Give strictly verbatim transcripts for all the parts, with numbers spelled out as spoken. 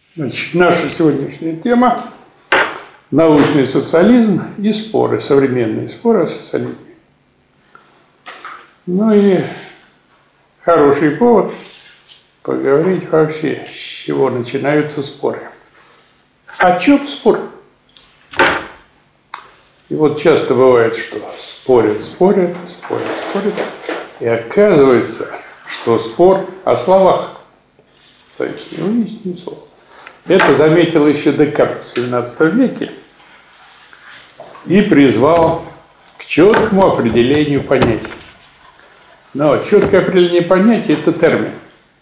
Значит, наша сегодняшняя тема – научный социализм и споры, современные споры о социализме. Ну и хороший повод поговорить вообще, с чего начинаются споры. О чем спор? И вот часто бывает, что спорят, спорят, спорят, спорят, и оказывается, что спор о словах, то есть не выяснить слово. Это заметил еще Декарт в семнадцатом веке и призвал к четкому определению понятия. Но четкое определение понятия – это термин.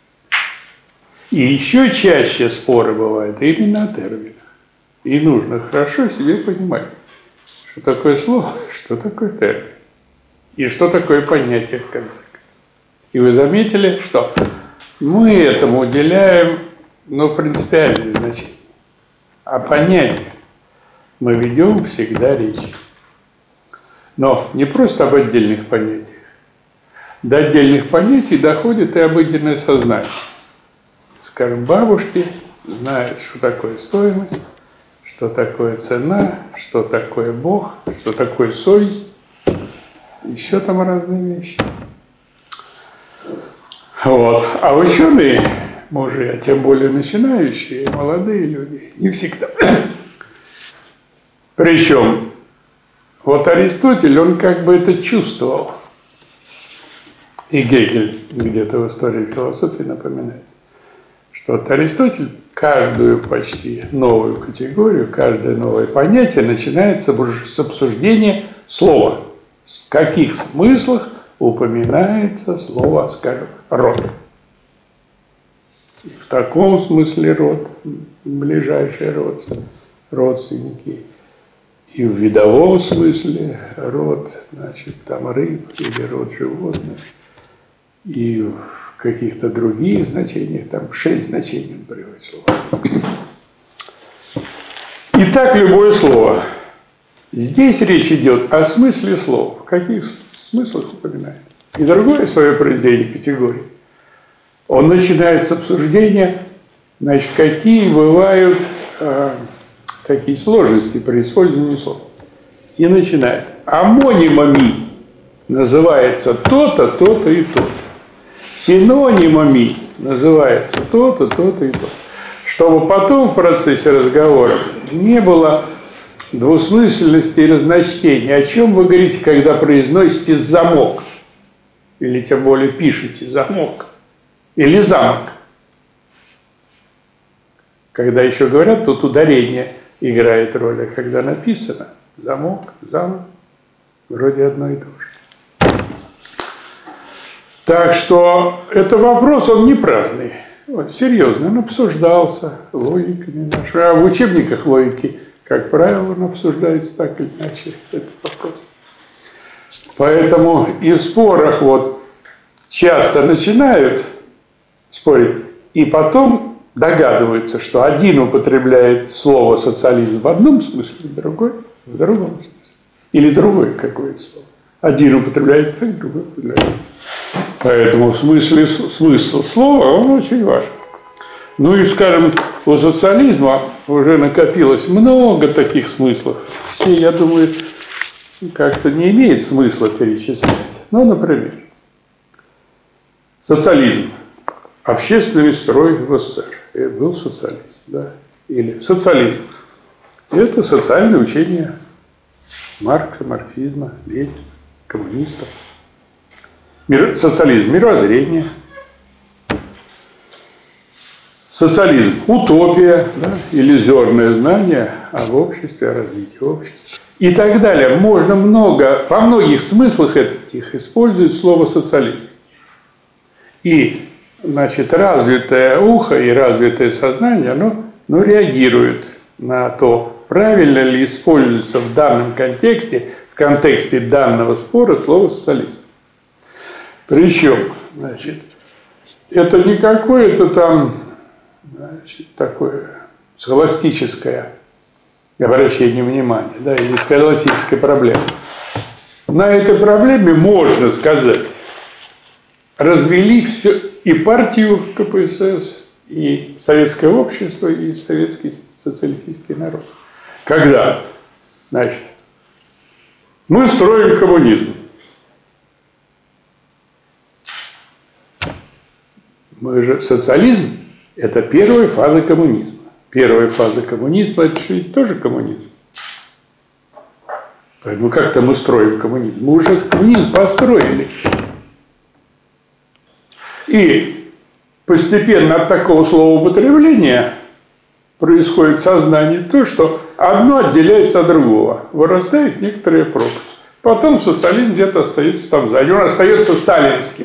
И еще чаще споры бывают именно о терминах. И нужно хорошо себе понимать, что такое слово, что такое термин, и что такое понятие в конце концов. И вы заметили, что мы этому уделяем, ну, принципиальное значение. О понятиях мы ведем всегда речь. Но не просто об отдельных понятиях. До отдельных понятий доходит и обыденное сознание. Скажем, бабушки знают, что такое стоимость, что такое цена, что такое Бог, что такое совесть. Еще там разные вещи. Вот. А ученые, мужи, а тем более начинающие, молодые люди, не всегда. Причем, вот Аристотель, он как бы это чувствовал. И Гегель где-то в истории философии напоминает, что вот Аристотель каждую почти новую категорию, каждое новое понятие начинается с обсуждения слова. В каких смыслах упоминается слово, скажем, род. И в таком смысле род, ближайшие родственники, родственники. И в видовом смысле род, значит, там рыб или род животных. И в каких-то других значениях, там шесть значений он приводит слово. Итак, любое слово. Здесь речь идет о смысле слов. В каких смыслах упоминает. И другое свое произведение категории. Он начинает с обсуждения, значит, какие бывают э, такие сложности при использовании слов. И начинает. Амонимами называется то-то, то-то и то-то. Синонимами называется то-то, то-то и то-то. Чтобы потом в процессе разговоров не было двусмысленности и разночтения. О чем вы говорите, когда произносите «замок»? Или тем более пишете «замок». Или «замок». Когда еще говорят, тут ударение играет роль. А когда написано «замок», «замок», вроде одно и то же. Так что это вопрос, он не праздный. Вот, серьезно, он обсуждался логиками нашими. А в учебниках логики, как правило, он обсуждается так или иначе, этот вопрос. Поэтому и в спорах вот часто начинают спорить, и потом догадываются, что один употребляет слово «социализм» в одном смысле, другой в другом смысле. Или другое какое-то слово. Один употребляет так, другой употребляет. Поэтому в смысле, смысл слова, он очень важен. Ну и, скажем, у социализма уже накопилось много таких смыслов. Все, я думаю, как-то не имеет смысла перечислять. Ну, например, социализм. Общественный строй в СССР. Это был социализм. Да? Или социализм. Это социальное учение Маркса, марксизма, Ленина, коммунистов. Мир, социализм – мировоззрение. Социализм – утопия, да, иллюзорное знание об обществе, о развитии общества. И так далее. Можно много, во многих смыслах этих используют слово «социализм». И, значит, развитое ухо и развитое сознание, оно, оно реагирует на то, правильно ли используется в данном контексте, в контексте данного спора слово «социализм». Причем, значит, это не какое-то там, значит, такое схоластическое обращение внимания, да, или схоластическая проблема. На этой проблеме, можно сказать, развели все и партию КПСС, и советское общество, и советский социалистический народ. Когда? Значит, мы строим коммунизм. Мы же социализм – это первая фаза коммунизма. Первая фаза коммунизма – это ведь тоже коммунизм. Поэтому как-то мы строим коммунизм. Мы уже коммунизм построили. И постепенно от такого словоупотребления происходит сознание то, что одно отделяется от другого. Вырастает некоторая пропасть. Потом социализм где-то остается там сзади. Он остается сталинским.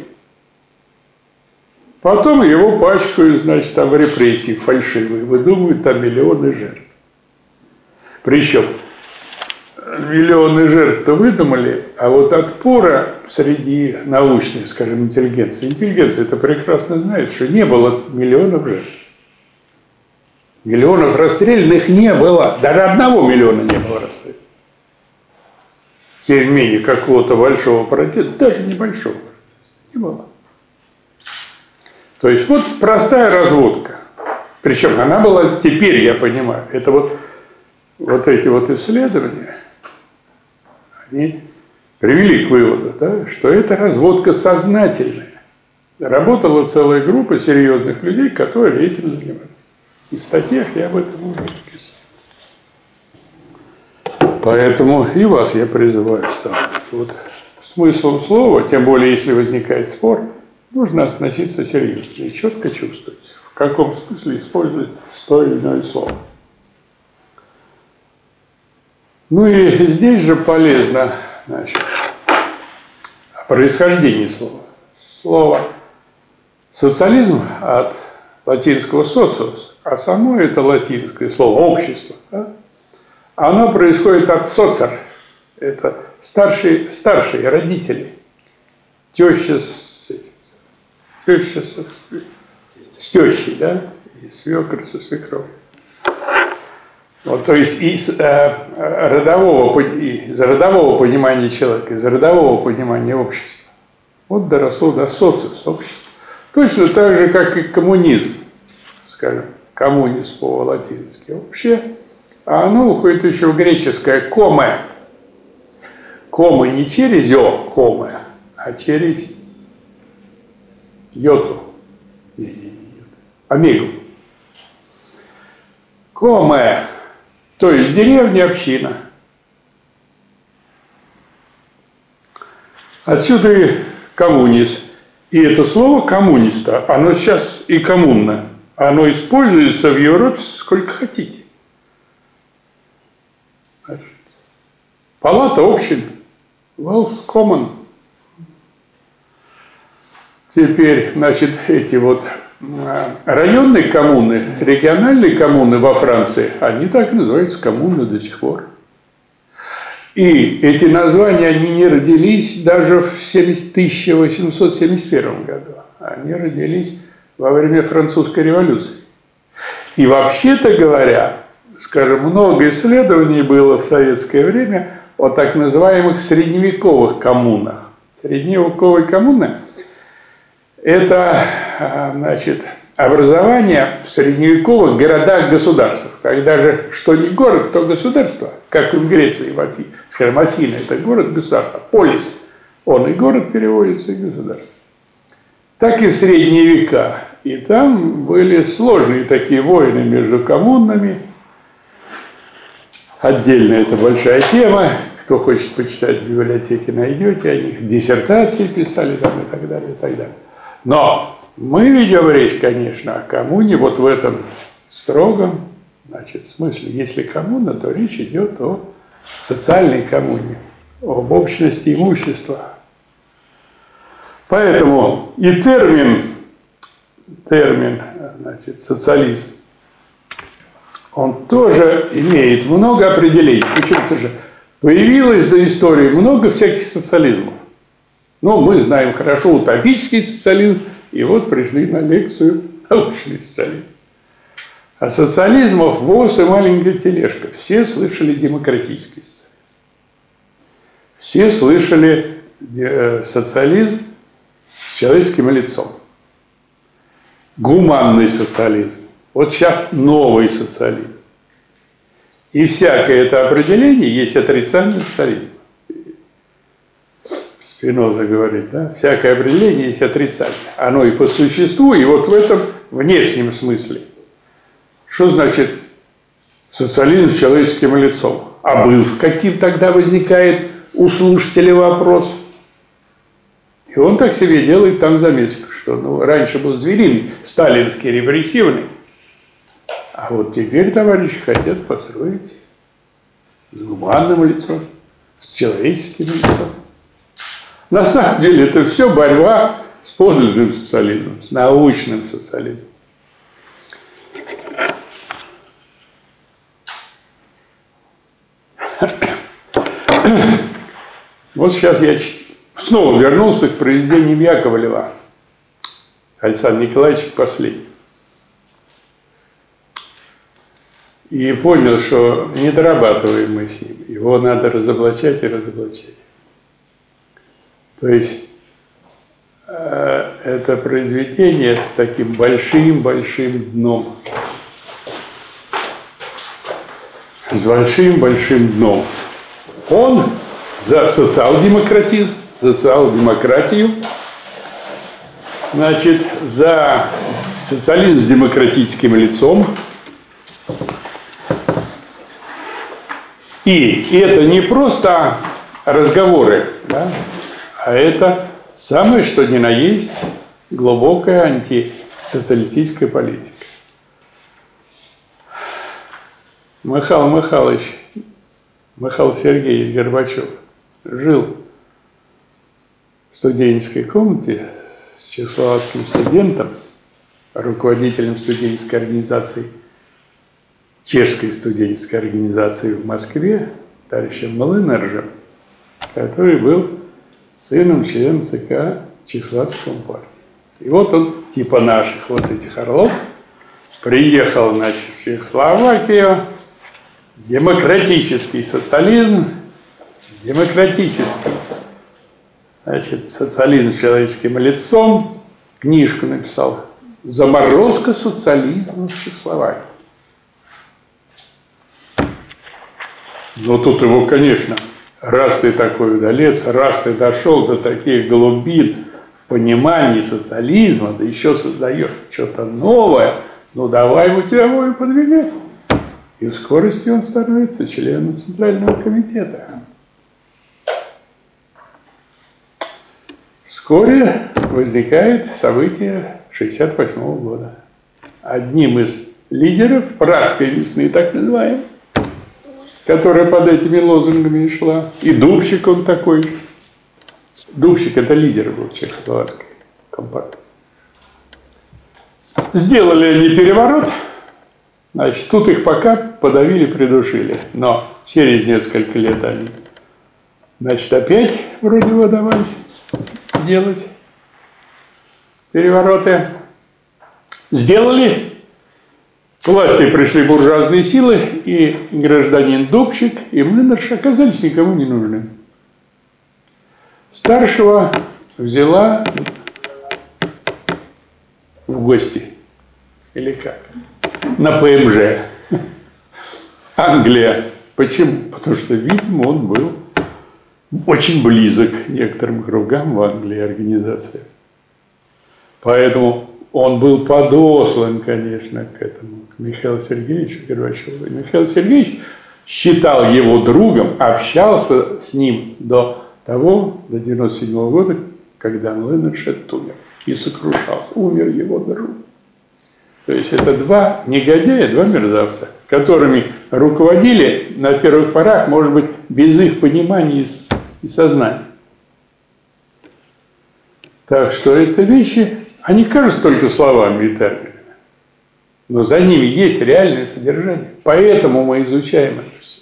Потом его пачкают, значит, там репрессии фальшивые. Выдумывают там миллионы жертв. Причем миллионы жертв-то выдумали, а вот отпора среди научной, скажем, интеллигенции. Интеллигенция это прекрасно знает, что не было миллионов жертв. Миллионов расстрелянных не было. Даже одного миллиона не было расстрелянных. Тем не менее, какого-то большого протеста, даже небольшого протеста, не было. То есть вот простая разводка. Причем она была, теперь я понимаю, это вот, вот эти вот исследования, они привели к выводу, да, что это разводка сознательная. Работала целая группа серьезных людей, которые этим занимались. И в статьях я об этом уже написал. Поэтому и вас я призываю сталкиваться. Вот смыслом слова, тем более если возникает спор, нужно относиться серьезно и четко чувствовать, в каком смысле использовать то или иное слово. Ну и здесь же полезно, значит, о происхождении слова. Слово социализм от латинского социус, а само это латинское слово общество, да? Оно происходит от соцер, это старшие, старшие родители, теща с этим. Теща со, с тещей, да, и свекр со свекровью. Вот, то есть из э, родового, из родового понимания человека, из родового понимания общества, вот доросло до социус, общества. Точно так же, как и коммунизм, скажем, коммунис по-латински вообще, а оно уходит еще в греческое коме. Коме не через «ё», коме, а через йоту, не, не, не, йоту. Омегу. Коме, то есть деревня, община. Отсюда и коммунис. И это слово коммуниста, оно сейчас и коммунно. Оно используется в Европе сколько хотите. Палата общин. Wells Common. Теперь, значит, эти вот районные коммуны, региональные коммуны во Франции, они так и называются коммуны до сих пор. И эти названия, они не родились даже в тысяча восемьсот семьдесят первом году. Они родились во время французской революции. И вообще-то говоря, скажем, много исследований было в советское время о так называемых средневековых коммунах. Средневековые коммуны – это, значит, образование в средневековых городах-государствах. Когда же что не город, то государство, как в Греции, в Афине. Скажем, Афина – это город-государство. Полис – он и город переводится, и государство. Так и в средние века. И там были сложные такие войны между коммунами. Отдельно это большая тема. Кто хочет почитать в библиотеке, найдете о них. Диссертации писали там и так далее, и так далее. Но мы ведем речь, конечно, о коммуне вот в этом строгом, значит, смысле. Если коммуна, то речь идет о социальной коммуне, об общности имущества. Поэтому и термин, термин, значит, социализм, он тоже имеет много определений. Почему-то же появилось за историей много всяких социализмов. Но мы знаем хорошо утопический социализм, и вот пришли на лекцию научный социализм. А социализмов ВОЗ и маленькая тележка. Все слышали демократический социализм. Все слышали социализм с человеческим лицом. гуманный социализм. Вот сейчас новый социализм. И всякое это определение есть отрицание социализма. Спиноза говорит, да, всякое определение есть отрицание. Оно и по существу, и вот в этом внешнем смысле. Что значит социализм с человеческим лицом? А был каким тогда возникает у слушателя вопрос? И он так себе делает там заметку, что ну, раньше был звериный, сталинский, репрессивный, а вот теперь товарищи хотят построить с гуманным лицом, с человеческим лицом. На самом деле это все борьба с подлинным социализмом, с научным социализмом. Вот сейчас я снова вернулся к произведениям Яковлева. Александр Николаевич последний. И понял, что не дорабатываем мы с ним. Его надо разоблачать и разоблачать. То есть э, это произведение с таким большим-большим дном. С большим-большим дном. Он за социал-демократизм, за социал-демократию, значит, за социализм с демократическим лицом. И это не просто разговоры, да, а это самое, что ни на есть, глубокая антисоциалистическая политика. Михаил Михайлович, Михаил Сергеевич Горбачев жил в студенческой комнате с чехословацким студентом, руководителем студенческой организации, чешской студенческой организации в Москве, товарищем Млынаржем, который был сыном члена ЦК Чехословацкой партии. И вот он, типа наших вот этих орлов, приехал, значит, в Чехословакию, демократический социализм, демократический, значит, социализм с человеческим лицом, книжку написал «Заморозка социализма в Чехословакии». Но тут его, конечно, раз ты такой удалец, раз ты дошел до таких глубин в понимании социализма, да еще создаешь что-то новое, ну давай мы тебя будем подвигать. И в скорости он становится членом Центрального комитета. Вскоре возникает событие шестьдесят восьмого года. Одним из лидеров «Пражской весны», так называемой, которая под этими лозунгами и шла. И Дубчик он такой же. Дубчик – это лидер был чехословацкой компартии. Сделали они переворот. Значит, тут их пока подавили, придушили. Но через несколько лет они, значит, опять вроде бы давай делать перевороты. Сделали. К власти пришли буржуазные силы, и гражданин Дубчик и Млынарш оказались никому не нужны. Старшего взяла в гости. Или как? На ПМЖ. Англия. Почему? Потому что, видимо, он был очень близок к некоторым кругам в Англии организации. Поэтому он был подослан, конечно, к этому, к Михаилу Сергеевичу Горбачеву. Михаил Сергеевич считал его другом, общался с ним до того, до девяносто седьмого года, когда Млынарш умер. И сокрушался. Умер его друг. То есть это два негодяя, два мерзавца, которыми руководили на первых порах, может быть, без их понимания и сознания. Так что это вещи, они кажутся только словами и терминами, но за ними есть реальное содержание. Поэтому мы изучаем это все.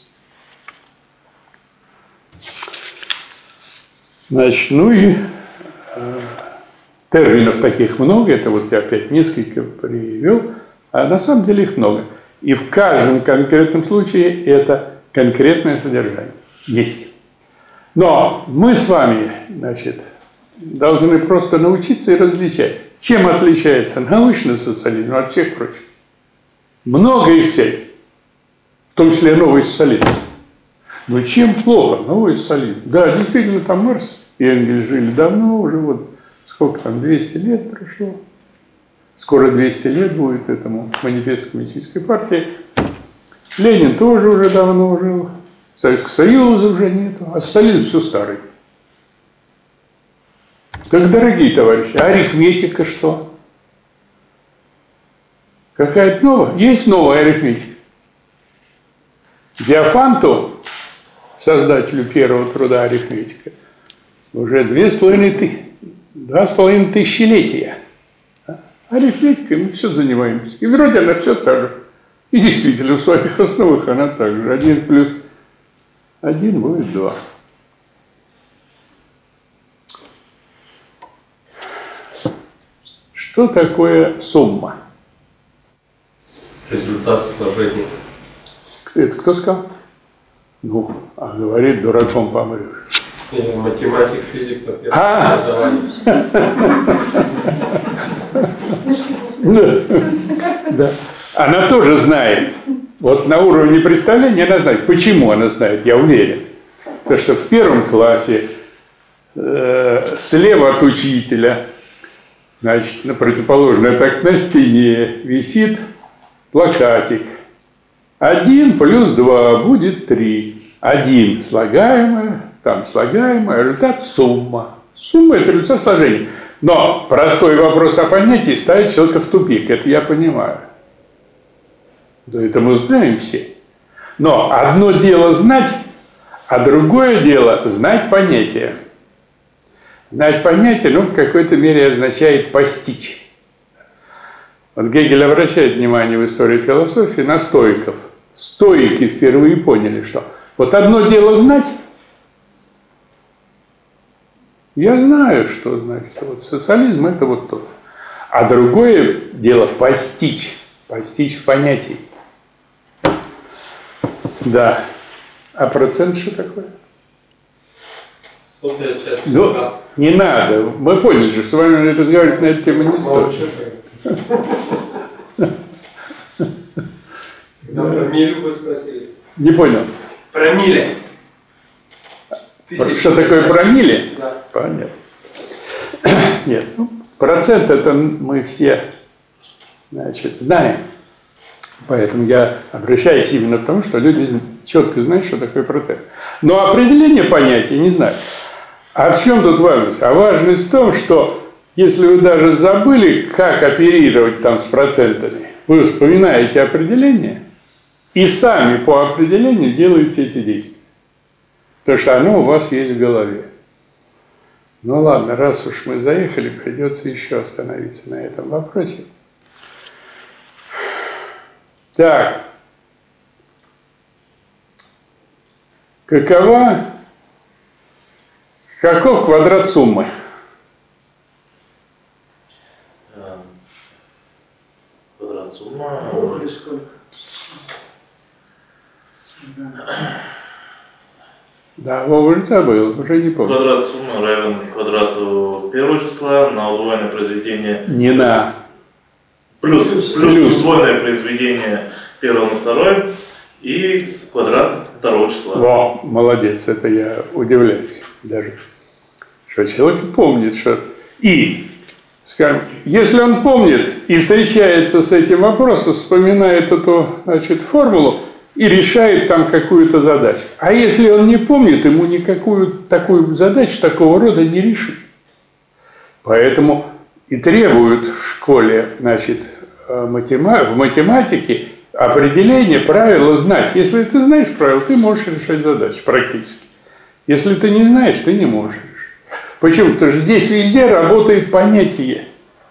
Значит, ну и э, терминов таких много, это вот я опять несколько привел, а на самом деле их много. И в каждом конкретном случае это конкретное содержание есть. Но мы с вами, значит, должны просто научиться и различать. Чем отличается научный социализм от всех прочих? Много их всяких, в том числе новый социализм. Но чем плохо новый социализм? Да, действительно, там Маркс и Энгельс жили давно уже, вот сколько там, двести лет прошло. Скоро двести лет будет этому манифесту коммунистической партии. Ленин тоже уже давно жил. Советского Союза уже нету, а социализм все старый. Так, дорогие товарищи, арифметика что? Какая-то новая? Есть новая арифметика. Диофанту, создателю первого труда арифметика, уже две с половиной тысячи, два с половиной тысячелетия. Арифметикой мы все занимаемся. И вроде она все так же. И действительно, в своих основах она так же. Один плюс один будет два. Что такое сумма? Результат сложения. Это кто сказал? Ну, а говорит, дураком помрешь. Я математик, физик, по первому А? образованию. Да. Она тоже знает. Вот на уровне представления она знает. Почему она знает, я уверен. Потому что в первом классе э, слева от учителя, значит, на противоположной, так на стене висит плакатик. Один плюс два будет три. Один слагаемое, там слагаемое, результат сумма. Сумма – это результат сложения. Но простой вопрос о понятии ставит человека в тупик. Это я понимаю. Да это мы знаем все. Но одно дело знать, а другое дело знать понятие. Знать понятие, ну, в какой-то мере означает постичь. Вот Гегель обращает внимание в истории философии на стоиков. Стоики впервые поняли, что вот одно дело знать, я знаю, что значит вот социализм – это вот то. А другое дело постичь, постичь в понятии. Да. А процент что такое? Сотая часть. Ну, не надо. Мы поняли же, с вами разговаривать на эту тему не стоит. Когда про милю вы спросили. Не понял. Про мили. Что такое промилле? Да. Понятно. Нет, ну, процент это мы все, значит, знаем. Поэтому я обращаюсь именно к тому, что люди четко знают, что такое процент. Но определение понятия не знают. А в чем тут важность? А важность в том, что если вы даже забыли, как оперировать там с процентами, вы вспоминаете определение и сами по определению делаете эти действия. Потому что оно у вас есть в голове. Ну ладно, раз уж мы заехали, придется еще остановиться на этом вопросе. Так. Какова, каков квадрат суммы? Квадрат суммы. Да, Вова забыл, уже не помню. Квадрат суммы равен квадрату первого числа на удвоенное произведение. Не на. Плюс, плюс, Плюс. удвоенное произведение первого на второе и квадрат второго числа. Во, молодец, это я удивляюсь даже. Что человек помнит, что... И, скажем, если он помнит и встречается с этим вопросом, вспоминает эту, значит, формулу, и решает там какую-то задачу. А если он не помнит, ему никакую такую задачу такого рода не решить. Поэтому и требуют в школе, значит, в математике определение правила знать. Если ты знаешь правила, ты можешь решать задачи практически. Если ты не знаешь, ты не можешь решать. Почему? Потому что здесь везде работает понятие.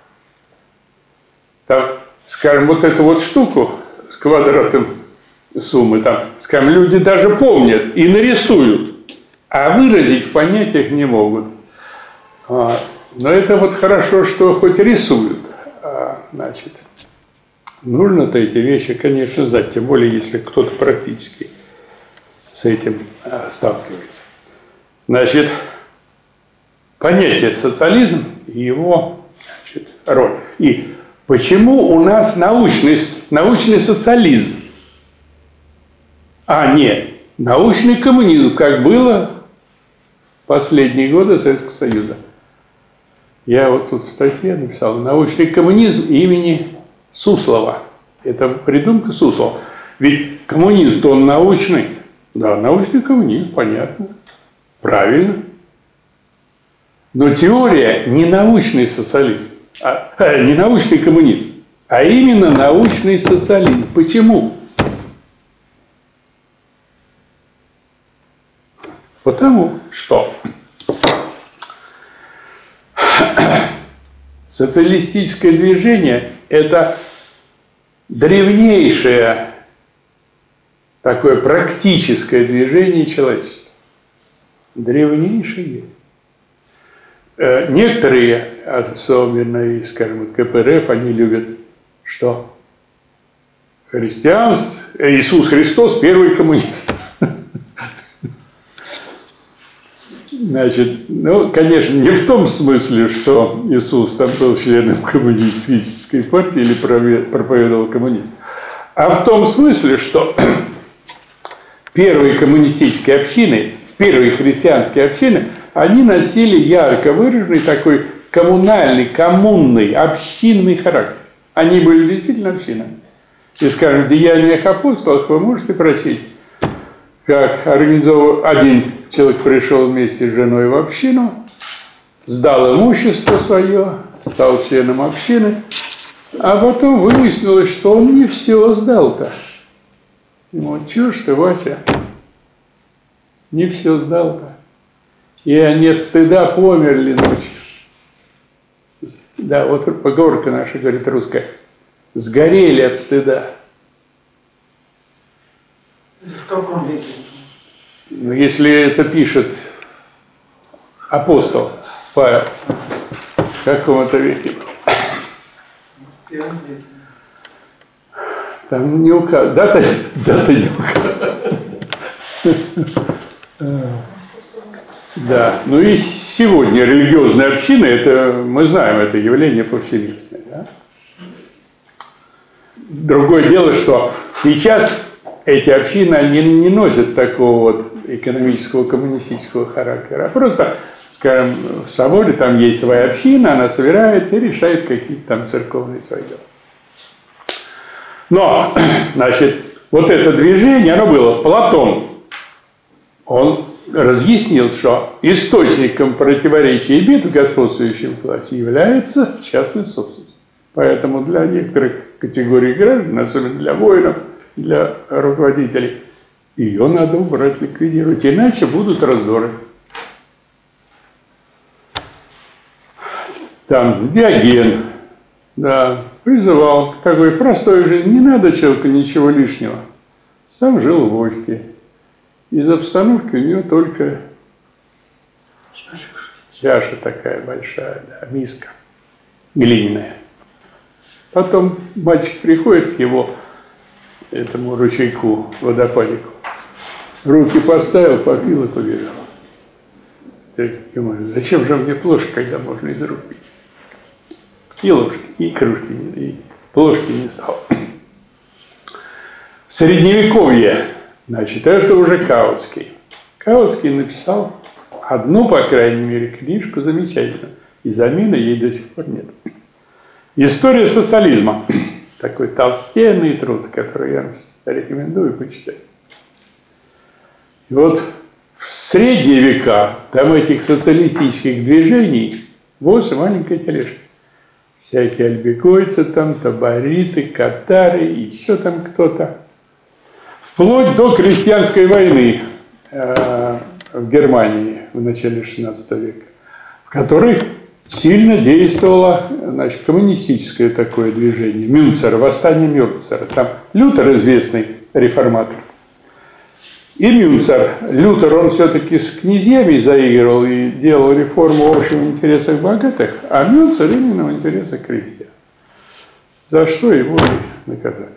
Там, скажем, вот эту вот штуку с квадратом суммы, там, скажем, люди даже помнят и нарисуют, а выразить в понятиях не могут. Но это вот хорошо, что хоть рисуют. Значит, нужно-то эти вещи, конечно, знать, тем более, если кто-то практически с этим сталкивается. Значит, понятие социализм и его, значит, роль. И почему у нас научный, научный социализм, а не научный коммунизм, как было в последние годы Советского Союза? Я вот тут в статье написал «Научный коммунизм» имени Суслова. Это придумка Суслова. Ведь коммунизм, он научный. Да, научный коммунизм, понятно. Правильно. Но теория не научный социализм, а, а, не научный коммунизм, а именно научный социализм. Почему? Потому что социалистическое движение – это древнейшее такое практическое движение человечества. Древнейшее. Некоторые, особенно и, скажем, ка пэ эр эф, они любят, что христианство, Иисус Христос – первый коммунист. Значит, ну, конечно, не в том смысле, что Иисус там был членом коммунистической партии или проповедовал коммунизм, а в том смысле, что первые коммунистические общины, первые христианские общины, они носили ярко выраженный такой коммунальный, коммунный, общинный характер. Они были действительно общинами. И, скажем, в «Деяниях апостолов» вы можете прочесть, как организовал один человек пришел вместе с женой в общину, сдал имущество свое, стал членом общины, а потом выяснилось, что он не все сдал-то. Ему: чё ж ты, Вася, не все сдал-то. И они от стыда померли ночью. Да, вот поговорка наша, говорит, русская: сгорели от стыда. В каком веке? Ну, если это пишет апостол Павел, в каком-то веке был? В первом веке. Там не указано. Дата, дата не указана. Да. Ну и сегодня религиозные общины, это мы знаем, это явление повсеместное. Да? Другое дело, что сейчас эти общины, они не носят такого вот экономического, коммунистического характера, а просто, скажем, в соборе там есть своя община, она собирается и решает какие-то там церковные свои дела. Но, значит, вот это движение, оно было. Платон, он разъяснил, что источником противоречий и бед в господствующем классе является частная собственность. Поэтому для некоторых категорий граждан, особенно для воинов, для руководителей, ее надо убрать, ликвидировать, иначе будут раздоры. Там Диоген, да, призывал к такой простой жизни. Не надо человеку ничего лишнего. Сам жил в Вольке. Из обстановки у него только чаша такая большая, да, миска глиняная. Потом мальчик приходит к его, этому ручейку, водопадику, руки поставил, попил и побежал. Ты думаешь, зачем же мне плошка, когда можно из рук пить? И ложки, и кружки, и плошки не стал. В Средневековье, значит, это уже Каутский. Каутский написал одну, по крайней мере, книжку замечательную, и замены ей до сих пор нет. «История социализма». Такой толстенный труд, который я рекомендую почитать. И вот в средние века там этих социалистических движений возле маленькой тележки. Всякие альбегойцы там, табориты, катары, еще там кто-то. Вплоть до крестьянской войны э, в Германии в начале шестнадцатого века, в которой сильно действовало, значит, коммунистическое такое движение. Мюнцера, восстание Мюнцера. Там Лютер, известный реформатор. И Мюнцер. Лютер, он все-таки с князьями заигрывал и делал реформу в общем интересах богатых, а Мюнцер именно в интересах крестьян. За что его и наказали.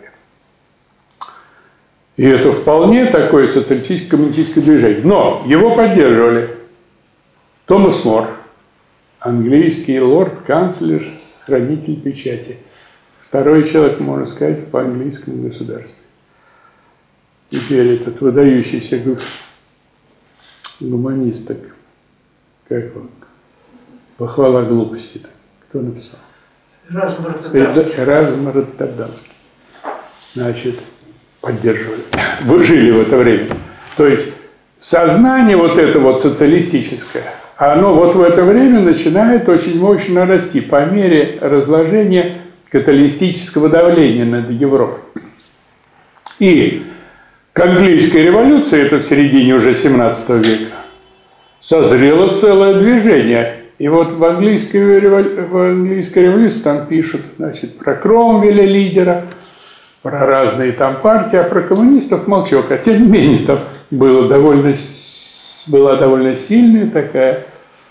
И это вполне такое социалистическое коммунистическое движение. Но его поддерживали Томас Мор, английский лорд-канцлер, хранитель печати. Второй человек, можно сказать, по английскому государству. Теперь этот выдающийся гуманист, как он, похвала глупости, кто написал? Эразм Роттердамский. Эразм Роттердамский. Значит, поддерживали. Вы жили в это время. То есть сознание вот это вот социалистическое, оно вот в это время начинает очень мощно расти по мере разложения капиталистического давления над Европой. И к английской революции, это в середине уже семнадцатого века, созрело целое движение. И вот в английской, револю... в английской революции там пишут, значит, про Кромвеля лидера, про разные там партии, а про коммунистов молчок. А тем не менее там было довольно, была довольно сильная такая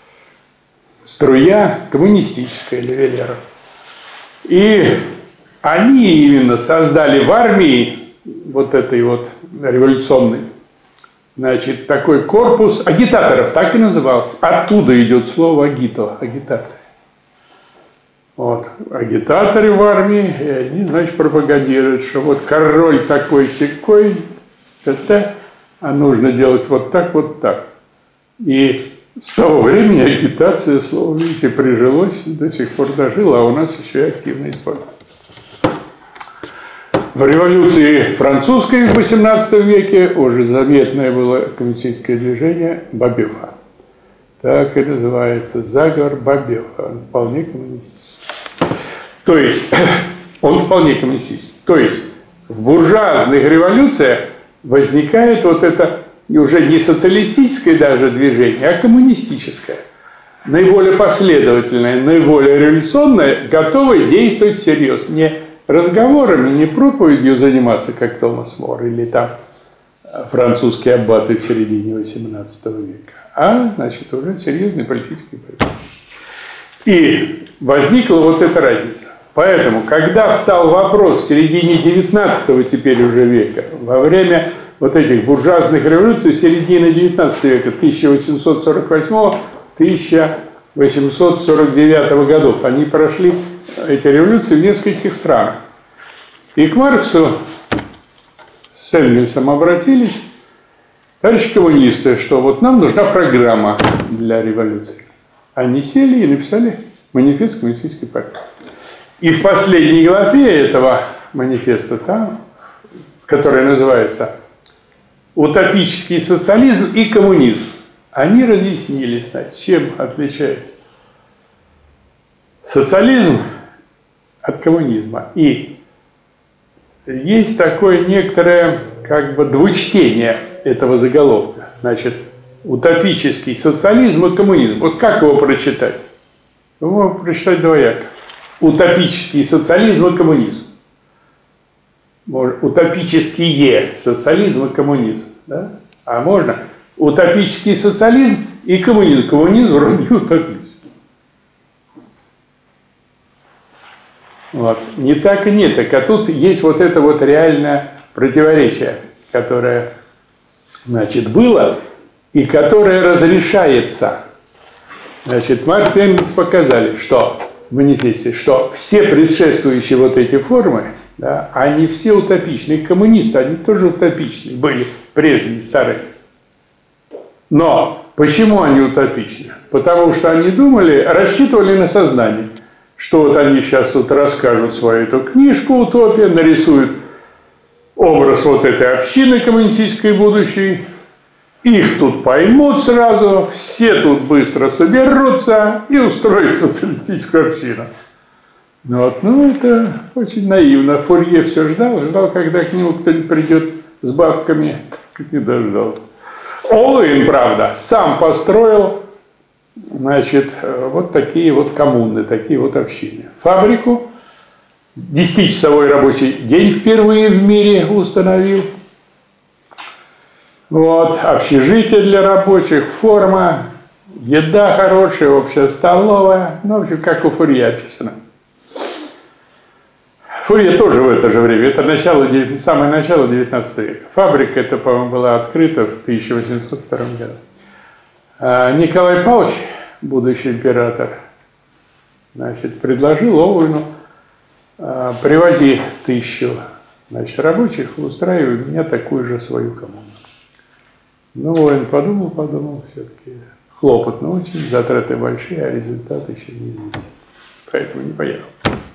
струя коммунистическая левелера. И они именно создали в армии вот этой вот революционной, значит, такой корпус агитаторов, так и назывался. Оттуда идет слово агито, агитация. Вот, агитаторы в армии, и они, значит, пропагандируют, что вот король такой-сякой, это, а нужно делать вот так, вот так. И с того времени агитация, слово, видите, прижилось, до сих пор дожило, а у нас еще и активно используется. В революции французской в восемнадцатом веке уже заметное было коммунистическое движение Бабефа. Так и называется, заговор Бабефа. Он вполне коммунистический. То есть, он вполне коммунистический. То есть, в буржуазных революциях возникает вот это уже не социалистическое даже движение, а коммунистическое. Наиболее последовательное, наиболее революционное, готовое действовать всерьез. Не разговорами, не проповедью заниматься, как Томас Мор или там французские аббаты в середине восемнадцатого века, а, значит, уже серьезный политический борьбы. И возникла вот эта разница. Поэтому, когда встал вопрос в середине девятнадцатого теперь уже века, во время вот этих буржуазных революций середины девятнадцатого века, тысяча восемьсот сорок восьмого — тысяча восемьсот сорок девятого годов, они прошли, эти революции, в нескольких странах. И к Марксу с Энгельсом обратились товарищи коммунисты, что вот нам нужна программа для революции. Они сели и написали манифест коммунистической партии. И в последней главе этого манифеста, там, которая называется «Утопический социализм и коммунизм», они разъяснили, значит, чем отличается социализм от коммунизма. И есть такое некоторое как бы двучтение этого заголовка. Значит, утопический социализм и коммунизм. Вот как его прочитать? Его прочитать двояко. Утопический социализм и коммунизм. Утопические социализм и коммунизм. Да? А можно утопический социализм и коммунизм. Коммунизм вроде не утопический. Вот. Не так и не так. А тут есть вот это вот реальное противоречие, которое, значит, было и которое разрешается. Значит, Маркс и Энгельс показали, что в манифесте, что все предшествующие вот эти формы, да, они все утопичные. Коммунисты, они тоже утопичные были, прежние, старые. Но почему они утопичны? Потому что они думали, рассчитывали на сознание, что вот они сейчас вот расскажут свою эту книжку «Утопия», нарисуют образ вот этой общины коммунистической будущей, их тут поймут сразу, все тут быстро соберутся и устроят социалистическую общину. Вот. Ну, это очень наивно. Фурье все ждал, ждал, когда к нему кто-нибудь придет с бабками, так и дождался. Олын, правда, сам построил, значит, вот такие вот коммуны, такие вот общины. Фабрику, десятичасовой рабочий день впервые в мире установил. Вот, общежитие для рабочих, форма, еда хорошая, общая столовая. Ну, в общем, как у Фурье описано. Фурье тоже в это же время, это начало, самое начало девятнадцатого века. Фабрика эта, по-моему, была открыта в тысяча восемьсот втором году. А Николай Павлович, будущий император, значит, предложил Оуэну: привози тысячу, значит, рабочих, устраивай у меня такую же свою коммуну. Ну, Оуэн подумал, подумал, все-таки хлопотно очень, затраты большие, а результат еще неизвестен. Поэтому не поехал.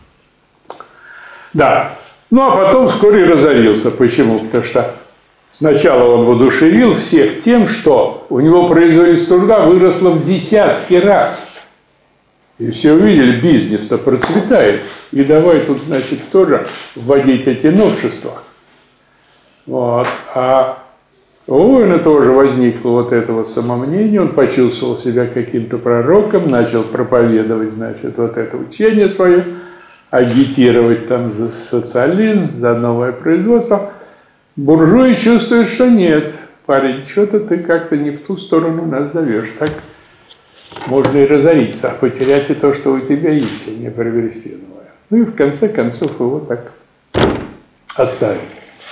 Да. Ну, а потом вскоре разорился. Почему? Потому что сначала он воодушевил всех тем, что у него производительность труда выросла в десятки раз. И все увидели, бизнес-то процветает. И давай тут, значит, тоже вводить эти новшества. Вот. А у Оуэна тоже возникло вот это вот самомнение. Он почувствовал себя каким-то пророком, начал проповедовать, значит, вот это учение свое, агитировать там за социализм, за новое производство. Буржуи чувствуют, что нет, парень, что-то ты как-то не в ту сторону нас зовешь. Так можно и разориться, а потерять и то, что у тебя есть, а не приобрести новое. Ну и в конце концов его так оставили.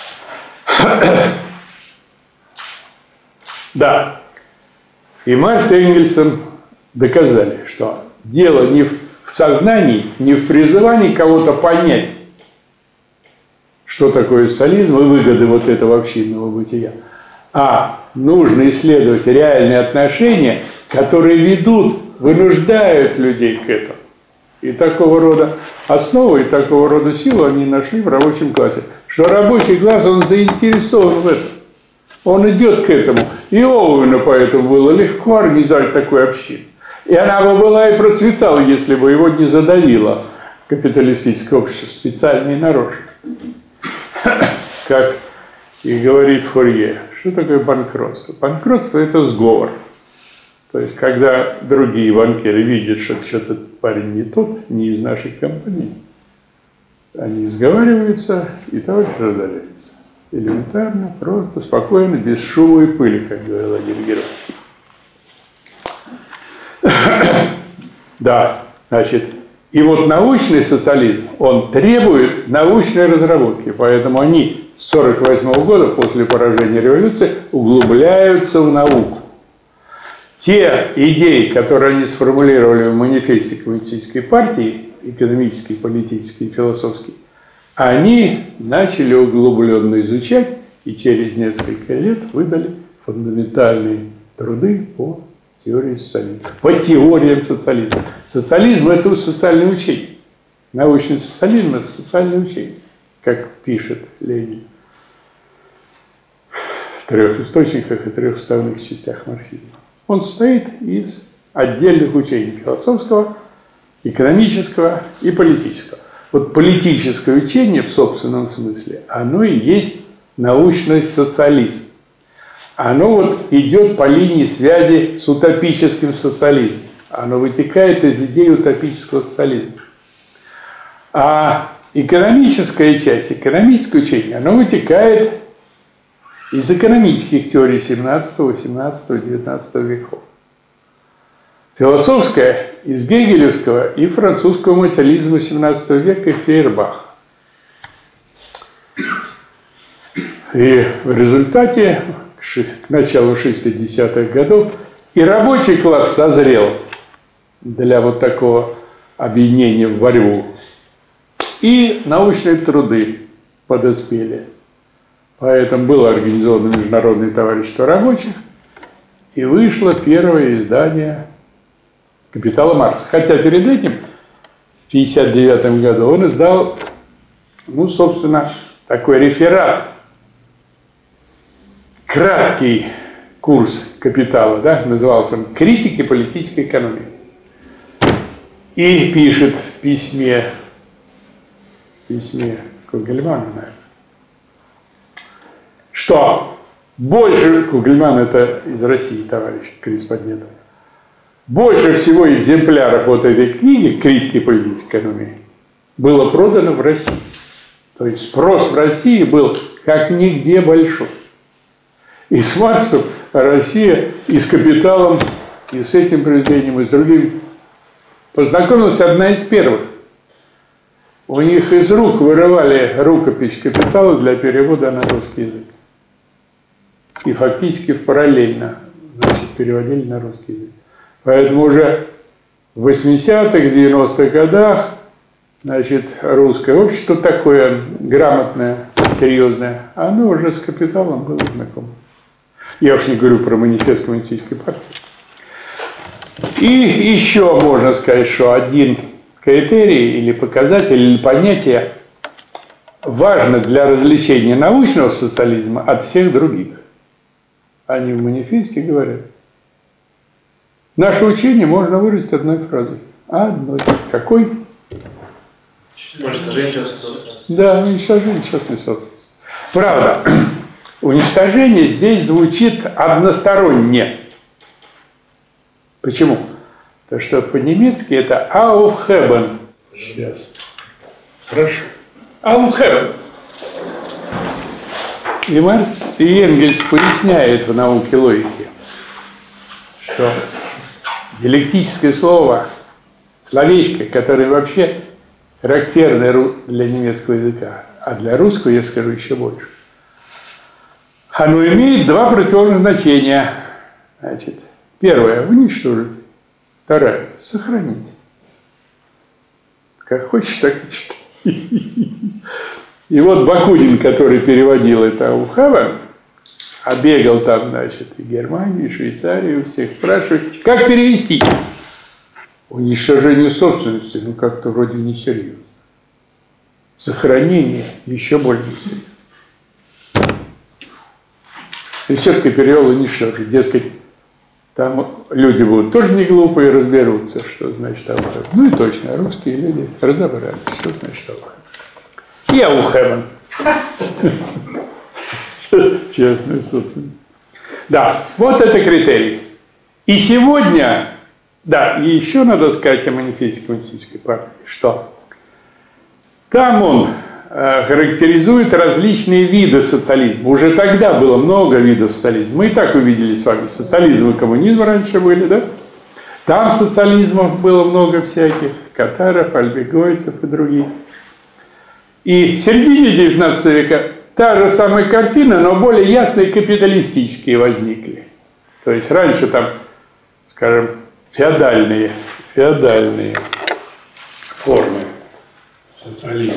Да. И Маркс и Энгельсом доказали, что дело не в сознании, не в призывании кого-то понять, что такое социализм и выгоды вот этого общинного бытия, а нужно исследовать реальные отношения, которые ведут, вынуждают людей к этому. И такого рода основу, и такого рода силу они нашли в рабочем классе. Что рабочий класс, он заинтересован в этом. Он идет к этому. И Оуэну поэтому было легко организовать такую общину. И она бы была и процветала, если бы его не задавило капиталистическое общество специально и нарочно. Как и говорит Фурье, что такое банкротство? Банкротство – это сговор. То есть, когда другие банкиры видят, что что-то парень не тот, не из нашей компании, они сговариваются, и товарищ разоряется. Элементарно, просто, спокойно, без шума и пыли, как говорил один герой. Да, значит, и вот научный социализм, он требует научной разработки, поэтому они с сорок восьмого года, после поражения революции, углубляются в науку. Те идеи, которые они сформулировали в манифесте Коммунистической партии, экономические, политические, философские, они начали углубленно изучать и через несколько лет выдали фундаментальные труды по теории социализма, по теориям социализма. Социализм – это социальное учение. Научный социализм – это социальное учение, как пишет Ленин в трех источниках и трех составных частях марксизма. Он состоит из отдельных учений – философского, экономического и политического. Вот политическое учение в собственном смысле, оно и есть научный социализм. Оно вот идет по линии связи с утопическим социализмом. Оно вытекает из идеи утопического социализма. А экономическая часть, экономическое учение, оно вытекает из экономических теорий семнадцатого, восемнадцатого, девятнадцатого веков. Философское из гегелевского и французского материализма семнадцатого века и Фейербаха. И в результате к началу шестидесятых годов и рабочий класс созрел для вот такого объединения в борьбу, и научные труды подоспели. Поэтому было организовано Международное товарищество рабочих, и вышло первое издание «Капитала Маркса». Хотя перед этим, в тысяча девятьсот пятьдесят девятом году, он издал, ну, собственно, такой реферат, краткий курс «Капитала», да, назывался он «Критики политической экономии». И пишет в письме, в письме Кугельману, наверное, что больше, Кугельман это из России, товарищ корреспондент, больше всего экземпляров вот этой книги «Критики политической экономии» было продано в России. То есть спрос в России был как нигде большой. И с Марксом Россия и с «Капиталом», и с этим произведением, и с другим познакомилась одна из первых. У них из рук вырывали рукопись «Капитала» для перевода на русский язык. И фактически в параллельно, значит, переводили на русский язык. Поэтому уже в восьмидесятых, девяностых годах, значит, русское общество такое грамотное, серьезное, оно уже с капиталом было знакомо. Я уж не говорю про манифест коммунистической партии. И еще можно сказать, что один критерий или показатель, или понятие важно для различения научного социализма от всех других. Они в манифесте говорят. Наше учение можно выразить одной фразой. Одной. Какой? Уничтожение частной собственности. Да, уничтожение частной собственности. Правда, уничтожение здесь звучит односторонне. Почему? Потому что по-немецки это aufheben. Сейчас. Хорошо. Aufheben. И Маркс и Энгельс поясняет в науке логики, что диалектическое слово, словечко, которое вообще характерное для немецкого языка, а для русского я скажу еще больше, оно имеет два противоположных значения. Значит, первое – уничтожить. Второе – сохранить. Как хочешь, так и читай. И вот Бакунин, который переводил это Aufheben, а бегал там, значит, и Германию, и Швейцарию, всех спрашивает, как перевести? Уничтожение собственности, ну как-то вроде несерьезно. Сохранение еще более несерьезно. И все-таки перевел уничтожить. Дескать, там люди будут тоже не глупые, разберутся, что значит Aufheben. Ну и точно, русские люди разобрались, что значит Aufheben. И Aufheben. Честную собственность. Да, вот это критерий. И сегодня, да, и еще надо сказать о манифесте коммунистической партии, что там он э, характеризует различные виды социализма. Уже тогда было много видов социализма. Мы и так увидели с вами социализм и коммунизм раньше были, да? Там социализмов было много всяких, Катаров, Альбегойцев и других. И в середине девятнадцатого века та же самая картина, но более ясные капиталистические возникли. То есть раньше там, скажем, феодальные, феодальные формы социализма.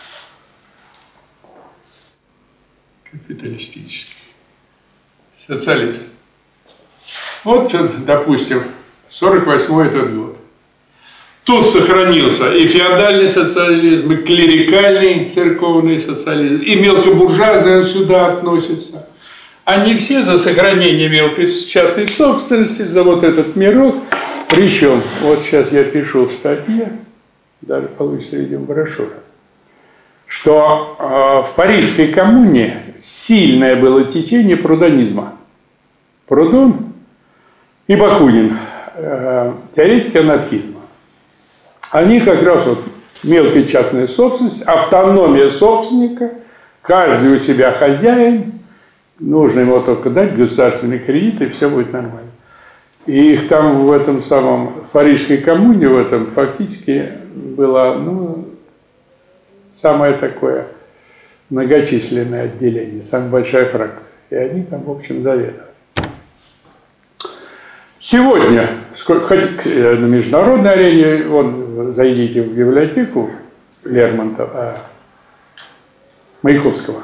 Капиталистический. Социализм. Вот, допустим, сорок восьмой этот год. Тут сохранился и феодальный социализм, и клерикальный церковный социализм, и мелкобуржуазный он сюда относится. Они все за сохранение мелкой частной собственности, за вот этот мирок. Причем, вот сейчас я пишу в статье, даже получится, видимо, брошюра, что э, в Парижской коммуне сильное было течение прудонизма. Прудон и Бакунин, э, теоретики анархизма. Они как раз вот мелкая частная собственность, автономия собственника, каждый у себя хозяин, нужно ему только дать государственный кредит, и все будет нормально. И их там в этом самом Парижской коммуне, в этом фактически было, ну, самое такое многочисленное отделение, самая большая фракция. И они там, в общем, заведовали. Сегодня, хоть на международной арене, вон, зайдите в библиотеку Лермонтова, Маяковского,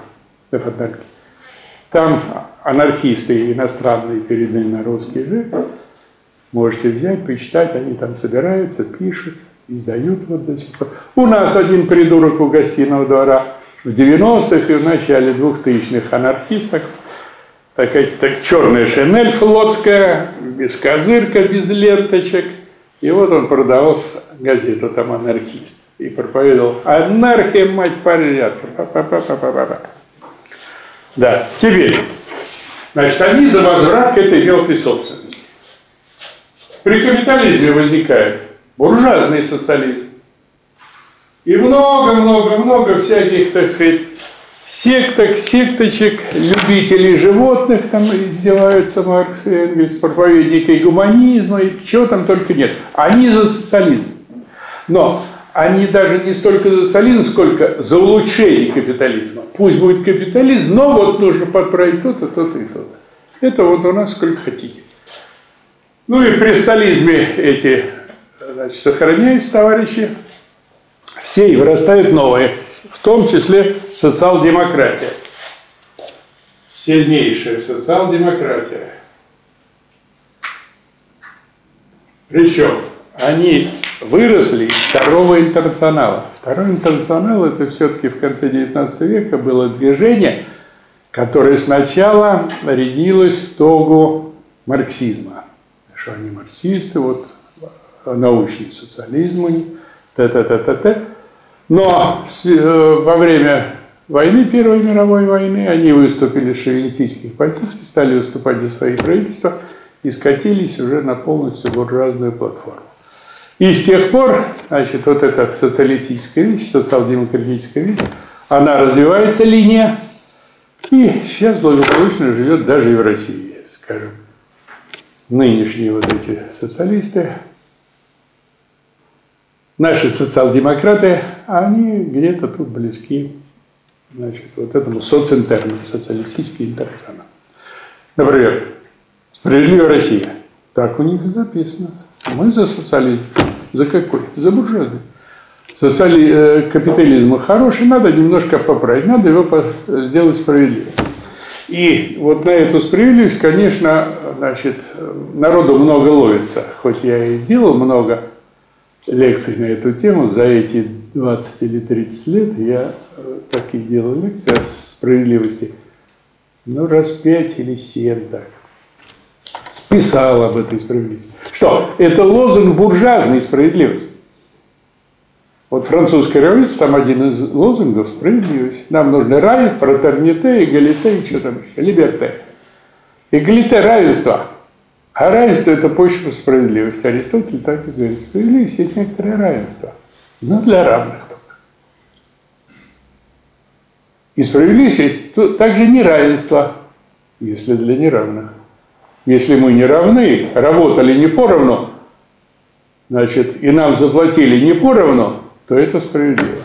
там анархисты иностранные переданы на русский язык, можете взять, почитать, они там собираются, пишут, издают вот до сих пор. У нас один придурок у Гостиного двора в девяностых и в начале двухтысячных анархист, такая так, черная шинель флотская, без козырка, без ленточек. И вот он продавал газету там «Анархист» и проповедовал: анархия, мать порядка. Да, теперь, значит, они за возврат к этой мелкой собственности. При капитализме возникает буржуазный социализм. И много-много-много всяких, так сказать, секток, секточек, любителей животных, там издеваются Маркс и Энгельс, проповедники гуманизма, и чего там только нет. Они за социализм. Но они даже не столько за социализм, сколько за улучшение капитализма. Пусть будет капитализм, но вот нужно подправить то-то, то-то и то-то. Это вот у нас сколько хотите. Ну и при социализме эти значит, сохраняются товарищи, все и вырастают новые, в том числе социал-демократия. Сильнейшая социал-демократия. Причем они выросли из второго интернационала. Второй интернационал – это все-таки в конце девятнадцатого века было движение, которое сначала рядилось в тогу марксизма. Что они марксисты, вот научный социализм, т-т-т-т-т. Но во время войны, Первой мировой войны, они выступили с шовинистических позиций, стали выступать за свои правительства и скатились уже на полностью буржуазную платформу. И с тех пор, значит, вот эта социалистическая вещь, социал-демократическая вещь, она развивается, линия, и сейчас благополучно живет даже и в России, скажем. Нынешние вот эти социалисты, наши социал-демократы, они где-то тут близки, значит, вот этому социнтерну, социалистический интернационал. Например, «Справедливая Россия». Так у них и записано. Мы за социализм. За какой? За буржуазный. Социали... Капитализм хороший, надо немножко поправить, надо его сделать справедливым. И вот на эту справедливость, конечно, значит, народу много ловится. Хоть я и делал много лекций на эту тему, за эти двадцать или тридцать лет я такие делал лекции о справедливости. Ну, раз пять или семь так. Писал об этой справедливости. Что? Это лозунг буржуазной справедливости. Вот французская революция, там один из лозунгов – справедливость. Нам нужны рай, фратерните, эгалите и что там еще, либерте. Эгалите – равенство. А равенство – это почва справедливости. Аристотель так и говорит, справедливость есть некоторое равенство, но для равных только. И справедливость есть также неравенство, если для неравных. Если мы не равны, работали не поровну, значит, и нам заплатили не поровну, то это справедливо.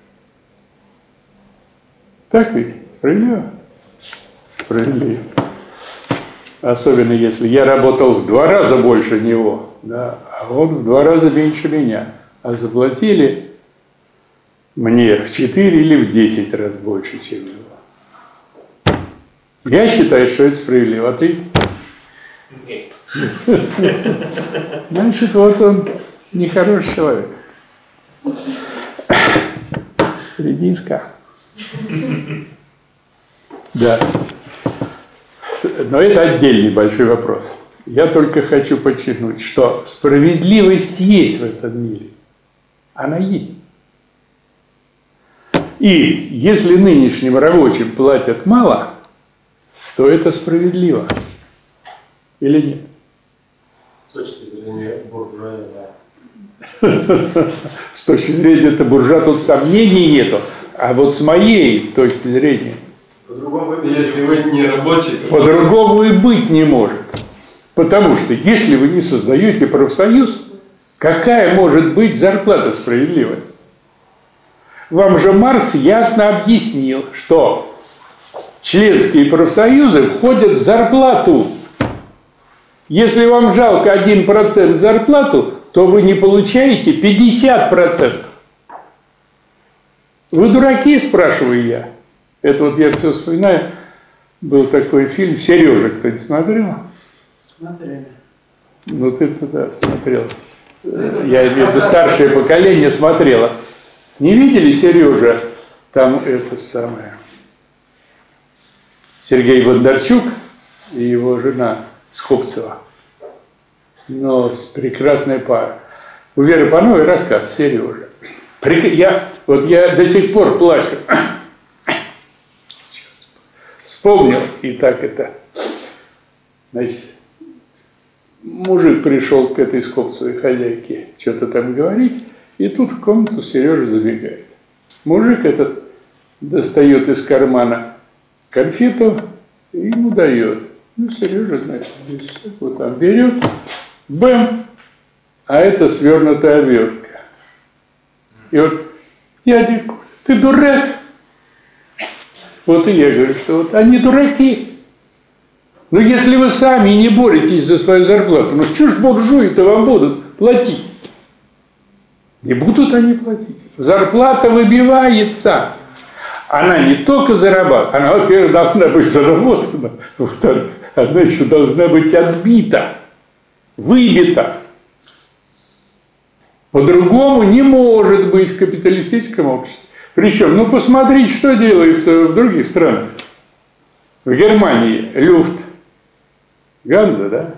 Так ведь? Справедливо? Справедливо. Особенно если я работал в два раза больше него, да, а он в два раза меньше меня, а заплатили мне в четыре или в десять раз больше, чем его. Я считаю, что это справедливо, а ты? Нет. Значит, вот он нехороший человек. Редиска. Да. Но это отдельный большой вопрос. Я только хочу подчеркнуть, что справедливость есть в этом мире. Она есть. И если нынешним рабочим платят мало, то это справедливо. Или нет? С точки зрения буржуя, да. С точки зрения это буржуа, тут сомнений нету. А вот с моей точки зрения. По-другому, если вы не рабочий, то... По-другому и быть не может. Потому что если вы не создаете профсоюз, какая может быть зарплата справедливая? Вам же Маркс ясно объяснил, что членские профсоюзы входят в зарплату. Если вам жалко один процент зарплату, то вы не получаете пятьдесят процентов. Вы дураки, спрашиваю я. Это вот я все вспоминаю. Был такой фильм «Сережа», кто-нибудь смотрел? Смотрели. Ну ты да, смотрел. Я имею в виду старшее поколение смотрело. Не видели «Сережа»? Там это самое. Сергей Бондарчук и его жена Скопцева. Но прекрасная пара. У Веры Пановой рассказ «Сережа». Я, вот я до сих пор плачу. Сейчас вспомнил, и так это. Значит, мужик пришел к этой Скопцевой хозяйке что-то там говорить, и тут в комнату Сережа забегает. Мужик этот достает из кармана конфету и ему дает. Ну, Сережа, значит, здесь вот там берет, бэм, а это свернутая обертка. И вот, дядя, ты дурак. Вот и я говорю, что вот они дураки. Но если вы сами не боретесь за свою зарплату, ну что ж буржуи-то вам будут платить? Не будут они платить. Зарплата выбивается. Она не только зарабатывает, она, во-первых, должна быть заработана, во-вторых, она еще должна быть отбита, выбита. По-другому не может быть в капиталистическом обществе. Причем, ну посмотрите, что делается в других странах. В Германии люфт Ганза, да?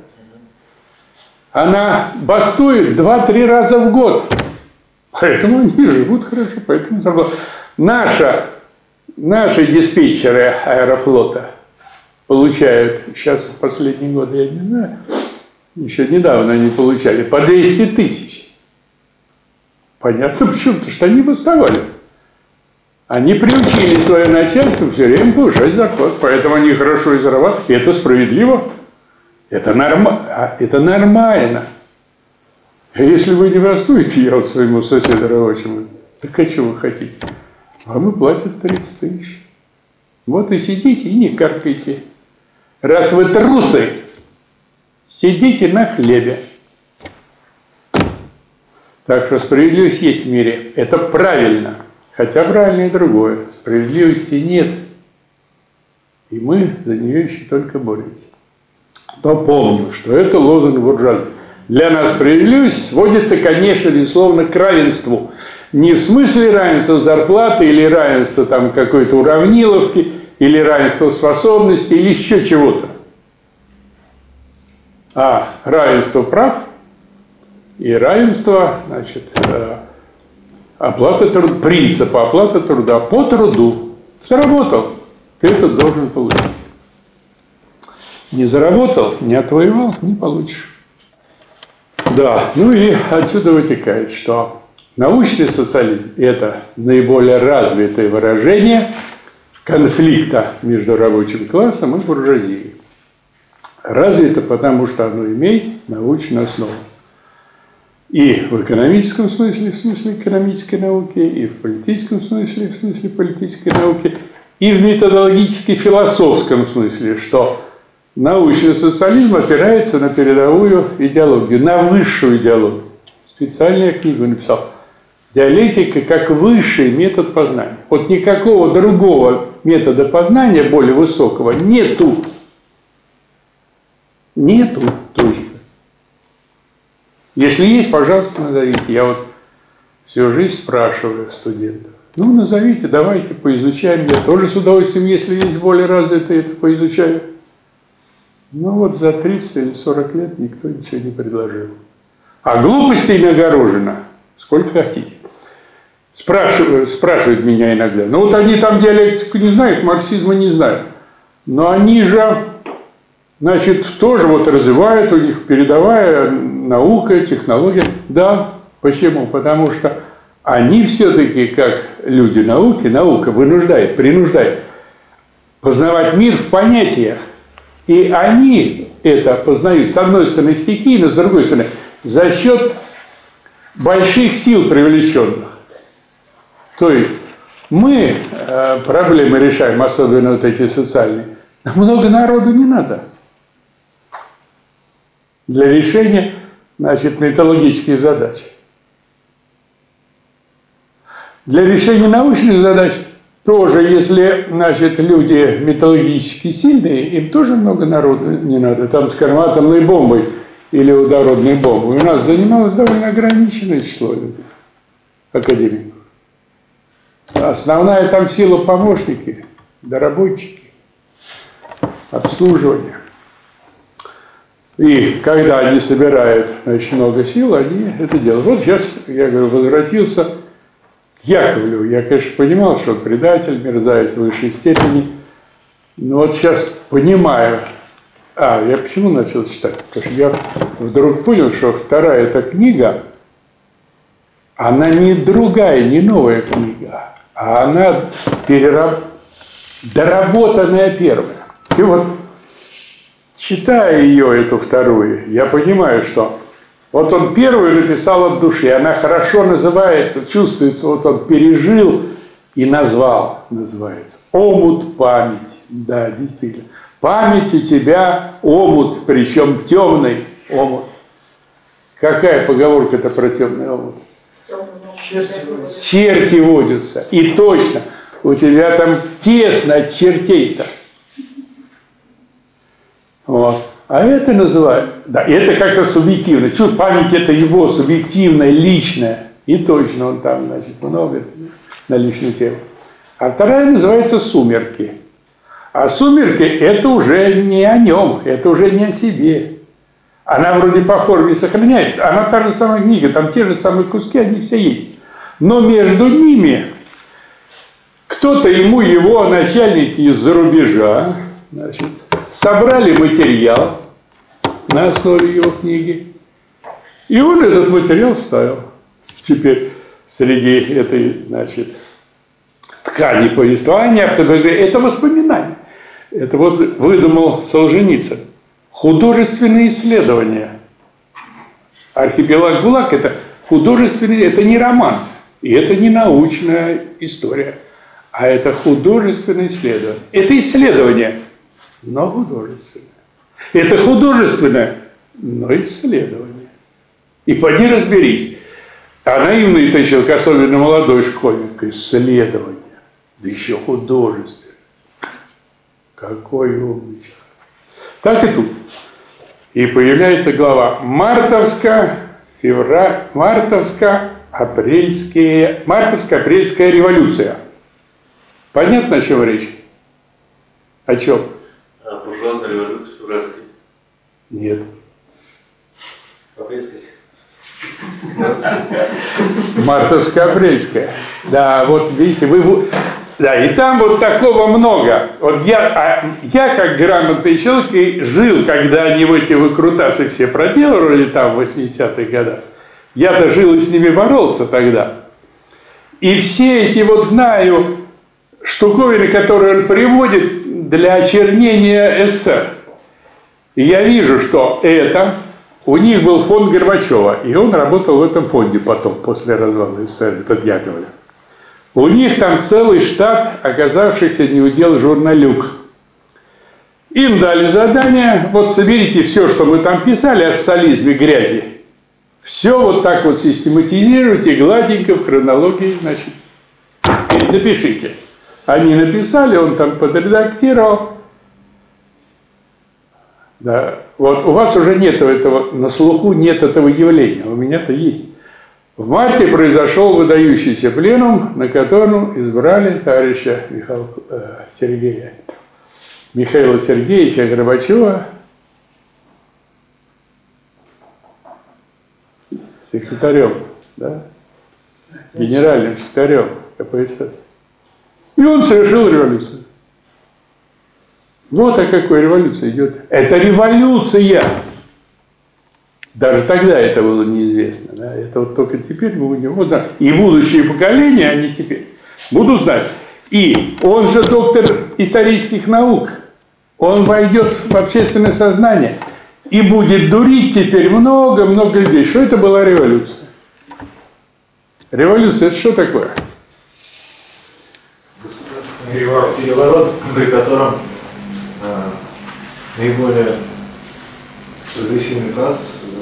Она бастует два-три раза в год. Поэтому они живут хорошо, поэтому зарплата. Наша, наши диспетчеры Аэрофлота получают, сейчас в последние годы, я не знаю, еще недавно они получали по двести тысяч. Понятно почему, потому что они бастовали. Они приучили свое начальство все время повышать зарплату, поэтому они хорошо и зарабатывают. И это справедливо. Это, норм... это нормально. А если вы не бастуете, я вот своему соседу рабочему, так а что вы хотите? Вам и платят тридцать тысяч. Вот и сидите и не каркайте. Раз вы трусы, сидите на хлебе. Так что справедливость есть в мире. Это правильно. Хотя правильно и другое. Справедливости нет. И мы за нее еще только боремся. Но помним, что это лозунг буржуазии. Для нас справедливость сводится, конечно, безусловно, к равенству. Не в смысле равенства зарплаты или равенства там какой-то уравниловки, или равенства способностей, или еще чего-то. А равенство прав и равенство, значит, оплата труда, принципа оплаты труда по труду. Заработал, ты это должен получить. Не заработал, не отвоевал, не получишь. Да, ну и отсюда вытекает, что научный социализм – это наиболее развитое выражение конфликта между рабочим классом и буржуазией. Развито, потому что оно имеет научную основу. И в экономическом смысле, в смысле экономической науки, и в политическом смысле, в смысле политической науки, и в методологически-философском смысле, что научный социализм опирается на передовую идеологию, на высшую идеологию. Специально я книгу написал. Диалектика как высший метод познания. Вот никакого другого метода познания, более высокого, нету. Нету. Точка. Если есть, пожалуйста, назовите. Я вот всю жизнь спрашиваю студентов. Ну, назовите, давайте, поизучаем. Я тоже с удовольствием, если есть более развитые, это поизучаю. Ну вот за тридцать или сорок лет никто ничего не предложил. А глупостей нагорожено сколько хотите. Спрашивают, спрашивают меня иногда. Ну вот они там диалектику не знают, марксизма не знают. Но они же, значит, тоже вот развивают, у них передовая наука, технология. Да, почему? Потому что они все-таки, как люди науки, наука вынуждает, принуждает познавать мир в понятиях. И они это познают, с одной стороны, стихийно, с другой стороны, за счет больших сил привлеченных. То есть мы э, проблемы решаем, особенно вот эти социальные. Много народу не надо для решения, значит, методологических задач. Для решения научных задач тоже, если, значит, люди методологически сильные, им тоже много народу не надо. Там, скажем, атомной бомбой или водородной бомбой у нас занималось довольно ограниченное число людей, академиков. Основная там сила помощники, доработчики, обслуживание. И когда они собирают, значит, много сил, они это делают. Вот сейчас, я говорю, возвратился к Яковлеву. Я, конечно, понимал, что он предатель, мерзавец в высшей степени. Но вот сейчас понимаю. А, я почему начал читать? Потому что я вдруг понял, что вторая эта книга, она не другая, не новая книга, а она перераб... доработанная первая. И вот, читая ее, эту вторую, я понимаю, что вот он первую написал от души, она хорошо называется, чувствуется, вот он пережил и назвал, называется, «Омут памяти». Да, действительно. Память у тебя омут, причем темный омут. Какая поговорка-то про темный омут? Черти водятся. И точно, у тебя там тесно от чертей-то. Вот. А это называют, да, это как-то субъективно. Чуть память это его субъективная, личная. И точно он там, значит, много на личную тему. А вторая называется «Сумерки». А «Сумерки» это уже не о нем, это уже не о себе. Она вроде по форме сохраняет, она та же самая книга, там те же самые куски, они все есть. Но между ними кто-то ему, его начальники из-за рубежа, значит, собрали материал на основе его книги, и он этот материал вставил. Теперь среди этой, значит, ткани повествования, автобиографии, это воспоминания. Это вот выдумал Солженицын. Художественные исследования. «Архипелаг ГУЛАГ» – это художественный, это не роман, и это не научная история, а это художественное исследование. Это исследование, но художественное. Это художественное, но исследование. И поди разберись. А наивный-то человек, особенно молодой школьник, исследование, да еще художественное. Какой умный человек. Так и тут. И появляется глава «Мартовско, февраль, мартовско-апрельские, мартовско-апрельская революция». Понятно, о чем речь? О чем? А буржуазная революция февральской? Нет. Апрельской? Мартовско-апрельская. Да, вот видите, вы... Да, и там вот такого много. Вот я, а я как грамотный человек и жил, когда они в эти выкрутасы все проделывали там в восьмидесятых годах. Я-то жил и с ними боролся тогда. И все эти вот знаю штуковины, которые он приводит для очернения эссе. И я вижу, что это... У них был фонд Горбачева, и он работал в этом фонде потом, после развала СССР, этот Яковлев. У них там целый штат оказавшихся неудел журналюк. Им дали задание, вот соберите все, что мы там писали о социализме, грязи. Все вот так вот систематизируйте, гладенько, в хронологии, значит, и напишите. Они написали, он там подредактировал. Да, вот у вас уже нет этого, на слуху нет этого явления, у меня-то есть. В марте произошел выдающийся пленум, на котором избрали товарища Михаила, э, Сергея, Михаила Сергеевича Горбачева секретарем, да, генеральным секретарем КПСС. И он совершил революцию. Вот о какой революции идет. Это революция. Даже тогда это было неизвестно. Да? Это вот только теперь мы будем узнать. И будущие поколения, они теперь будут знать. И он же доктор исторических наук. Он войдет в общественное сознание и будет дурить теперь много-много людей. Что это была революция? Революция – это что такое? Переворот, переворот при котором а, наиболее прогрессивный класс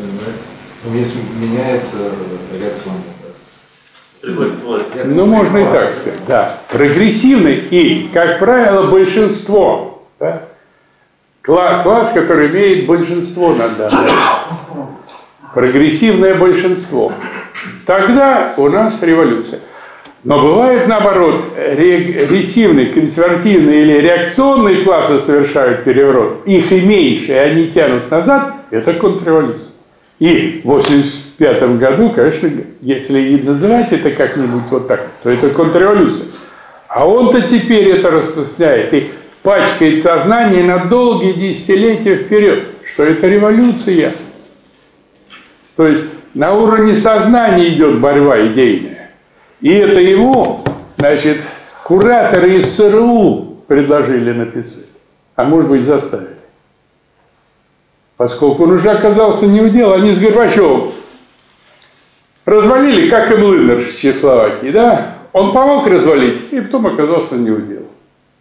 меняет реакционный класс. Приходит власть. Ну, можно и так сказать, да. Прогрессивный и, как правило, большинство. Да? Класс, класс, который имеет большинство над данным. Прогрессивное большинство. Тогда у нас революция. Но бывает наоборот, регрессивный, консервативный или реакционные классы совершают переворот, их и меньше, и они тянут назад, это контрреволюция. И в восемьдесят пятом году, конечно, если и называть это как-нибудь вот так, то это контрреволюция. А он-то теперь это распространяет и пачкает сознание на долгие десятилетия вперед, что это революция. То есть на уровне сознания идет борьба идейная. И это ему, значит, кураторы из СРУ предложили написать, а может быть заставили. Поскольку он уже оказался не у дела, они с Горбачевым развалили, как и Млынер в Чехословакии, да? Он помог развалить, и потом оказался не у дела.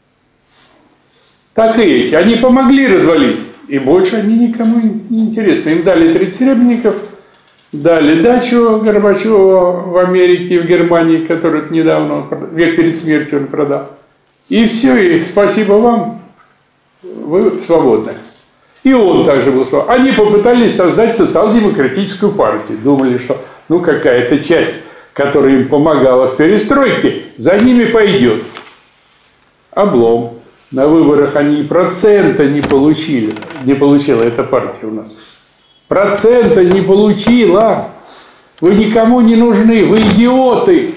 Так и эти, они помогли развалить, и больше они никому не интересны. Им дали тридцать серебряников, дали дачу Горбачеву в Америке и в Германии, которую недавно, век перед смертью он продал. И все, и спасибо вам, вы свободны. И он также был свободен. Они попытались создать социал-демократическую партию. Думали, что ну какая-то часть, которая им помогала в перестройке, за ними пойдет. Облом. На выборах они и процента не получили. Не получила эта партия у нас. Процента не получила. Вы никому не нужны, вы идиоты.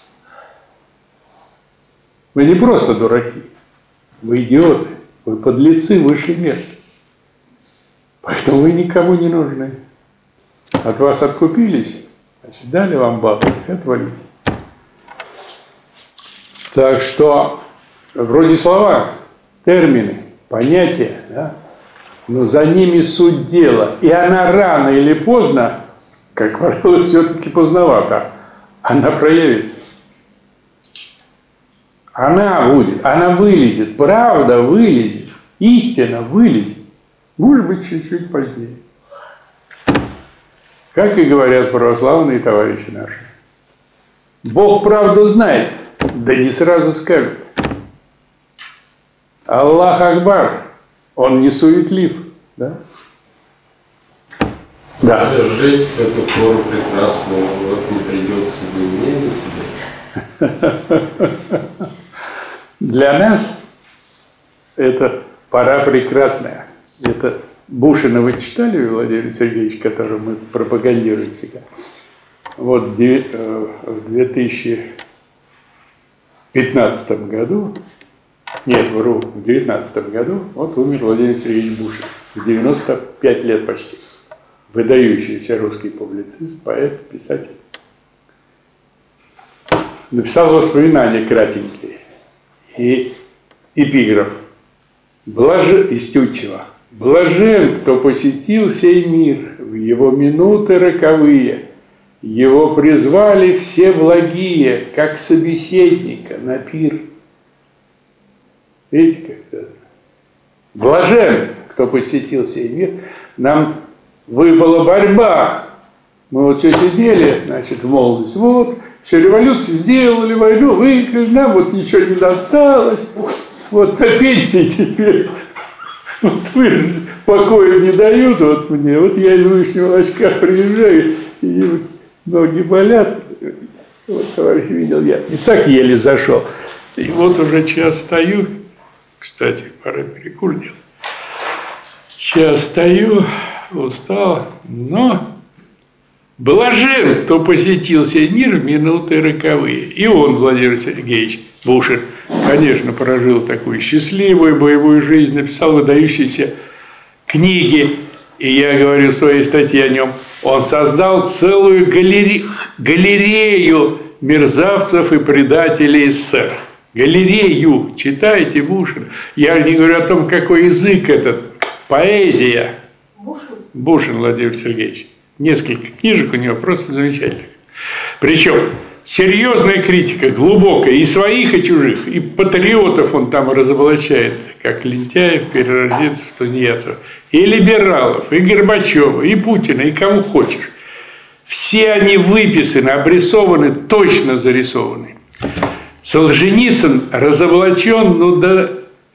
Вы не просто дураки, вы идиоты, вы подлецы высшей мерки. Поэтому вы никому не нужны. От вас откупились, значит, дали вам бабу и отвалите. Так что, вроде слова, термины, понятия, да? Но за ними суть дела. И она рано или поздно, как правило, все-таки поздновато, она проявится. Она будет, она вылезет, правда вылезет, истина вылезет. Может быть, чуть-чуть позднее. Как и говорят православные товарищи наши. Бог правду знает, да не сразу скажет. Аллах Акбар, он не суетлив. Да? Да. Жить эту пору прекрасную, вот не придется бы мне тебе. Для нас это пора прекрасная. Это Бушина вы читали, Владимир Сергеевич, который мы пропагандируем всегда. Вот в две тысячи пятнадцатом году, нет, вру, в две тысячи девятнадцатом году, вот умер Владимир Сергеевич Бушин. В девяносто пять лет почти. Выдающийся русский публицист, поэт, писатель. Написал воспоминания кратенькие. И эпиграф. Блажен, из Тютчева. Блажен, кто посетил сей мир в его минуты роковые. Его призвали все благие, как собеседника на пир. Видите, как это? Блажен, кто посетил сей мир. Нам выпала борьба. Мы вот все сидели, значит, в молодости. Вот, все революцию сделали, войну выиграли, нам вот ничего не досталось. Вот на пенсии теперь. Вот вы покоя не дают вот мне. Вот я из Вышнего Лачка приезжаю, и ноги болят. Вот, товарищ, видел я. И так еле зашел. И вот уже час стою. Кстати, пора перекур делать. Час стою, устал, но блажен, кто посетил сей мир в минуты роковые. И он, Владимир Сергеевич Бушин, конечно, прожил такую счастливую боевую жизнь, написал выдающиеся книги. И я говорю в своей статье о нем. Он создал целую галерею, галерею мерзавцев и предателей СССР. Галерею. Читайте Бушина. Я не говорю о том, какой язык этот. Поэзия. Бушин? Бушин Владимир Сергеевич. Несколько книжек у него просто замечательных. Причем серьезная критика, глубокая, и своих, и чужих, и патриотов он там разоблачает, как Лентяев, Перерожденцев, Тунеядцев, и либералов, и Горбачева, и Путина, и кому хочешь. Все они выписаны, обрисованы, точно зарисованы. Солженицын разоблачен, ну, до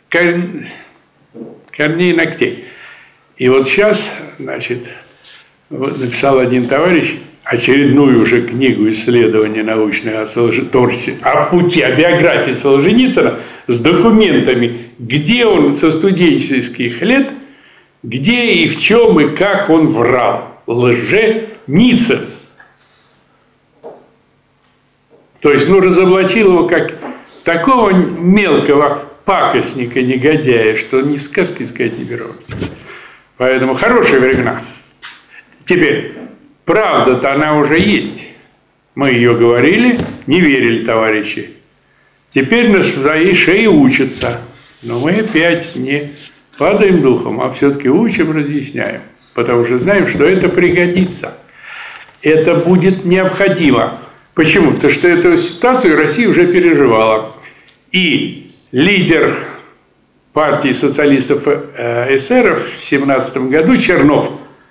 корней ногтей. И вот сейчас, значит, написал один товарищ очередную уже книгу исследования научное о, Солж... о пути, о биографии Солженицына с документами, где он со студенческих лет, где и в чем и как он врал. Лженицын. То есть, ну, разоблачил его как такого мелкого пакостника, негодяя, что ни сказки сказать не берутся. Поэтому хорошие времена. Теперь, правда-то она уже есть. Мы ее говорили, не верили, товарищи. Теперь на своей шее учатся. Но мы опять не падаем духом, а все-таки учим, разъясняем. Потому что знаем, что это пригодится. Это будет необходимо. Почему? Потому что эту ситуацию Россия уже переживала. И лидер партии социалистов эсеров в семнадцатом году, Чернов,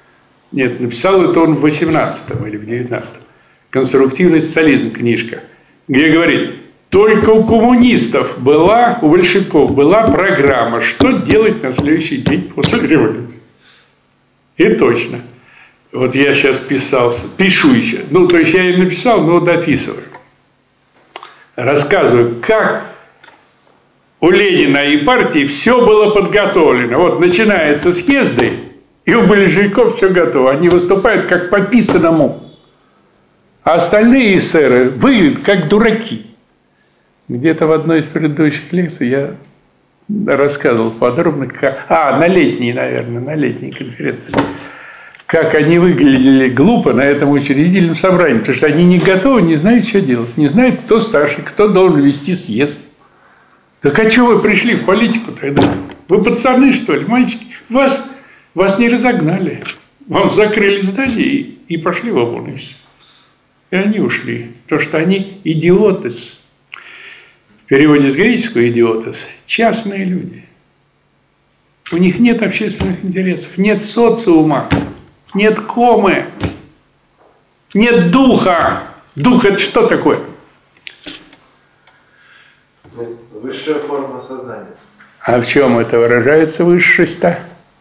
Нет, написал это он в восемнадцатом или в девятнадцатом. «Конструктивный социализм» книжка, где говорит, только у коммунистов была, у большевиков была программа, что делать на следующий день после революции. И точно. Вот я сейчас писал, пишу еще, ну, то есть я ее написал, но дописываю. Рассказываю, как у Ленина и партии все было подготовлено. Вот начинаются съезды, и у большевиков все готово. Они выступают как по писанному. А остальные эсеры выглядят как дураки. Где-то в одной из предыдущих лекций я рассказывал подробно, как... А, на летней, наверное, на летней конференции. Как они выглядели глупо на этом учредительном собрании. Потому что они не готовы, не знают, что делать. Не знают, кто старший, кто должен вести съезд. Так а что вы пришли в политику тогда? Вы пацаны, что ли, мальчики? Вас, вас не разогнали. Вам закрыли здание и, и пошли в ОМОН, и все. И они ушли. Потому что они идиотес. В переводе с греческого идиотес – частные люди. У них нет общественных интересов, нет социума, нет комы, нет духа. Дух – это что такое? Высшая форма сознания. А в чем это выражается высшесть-то?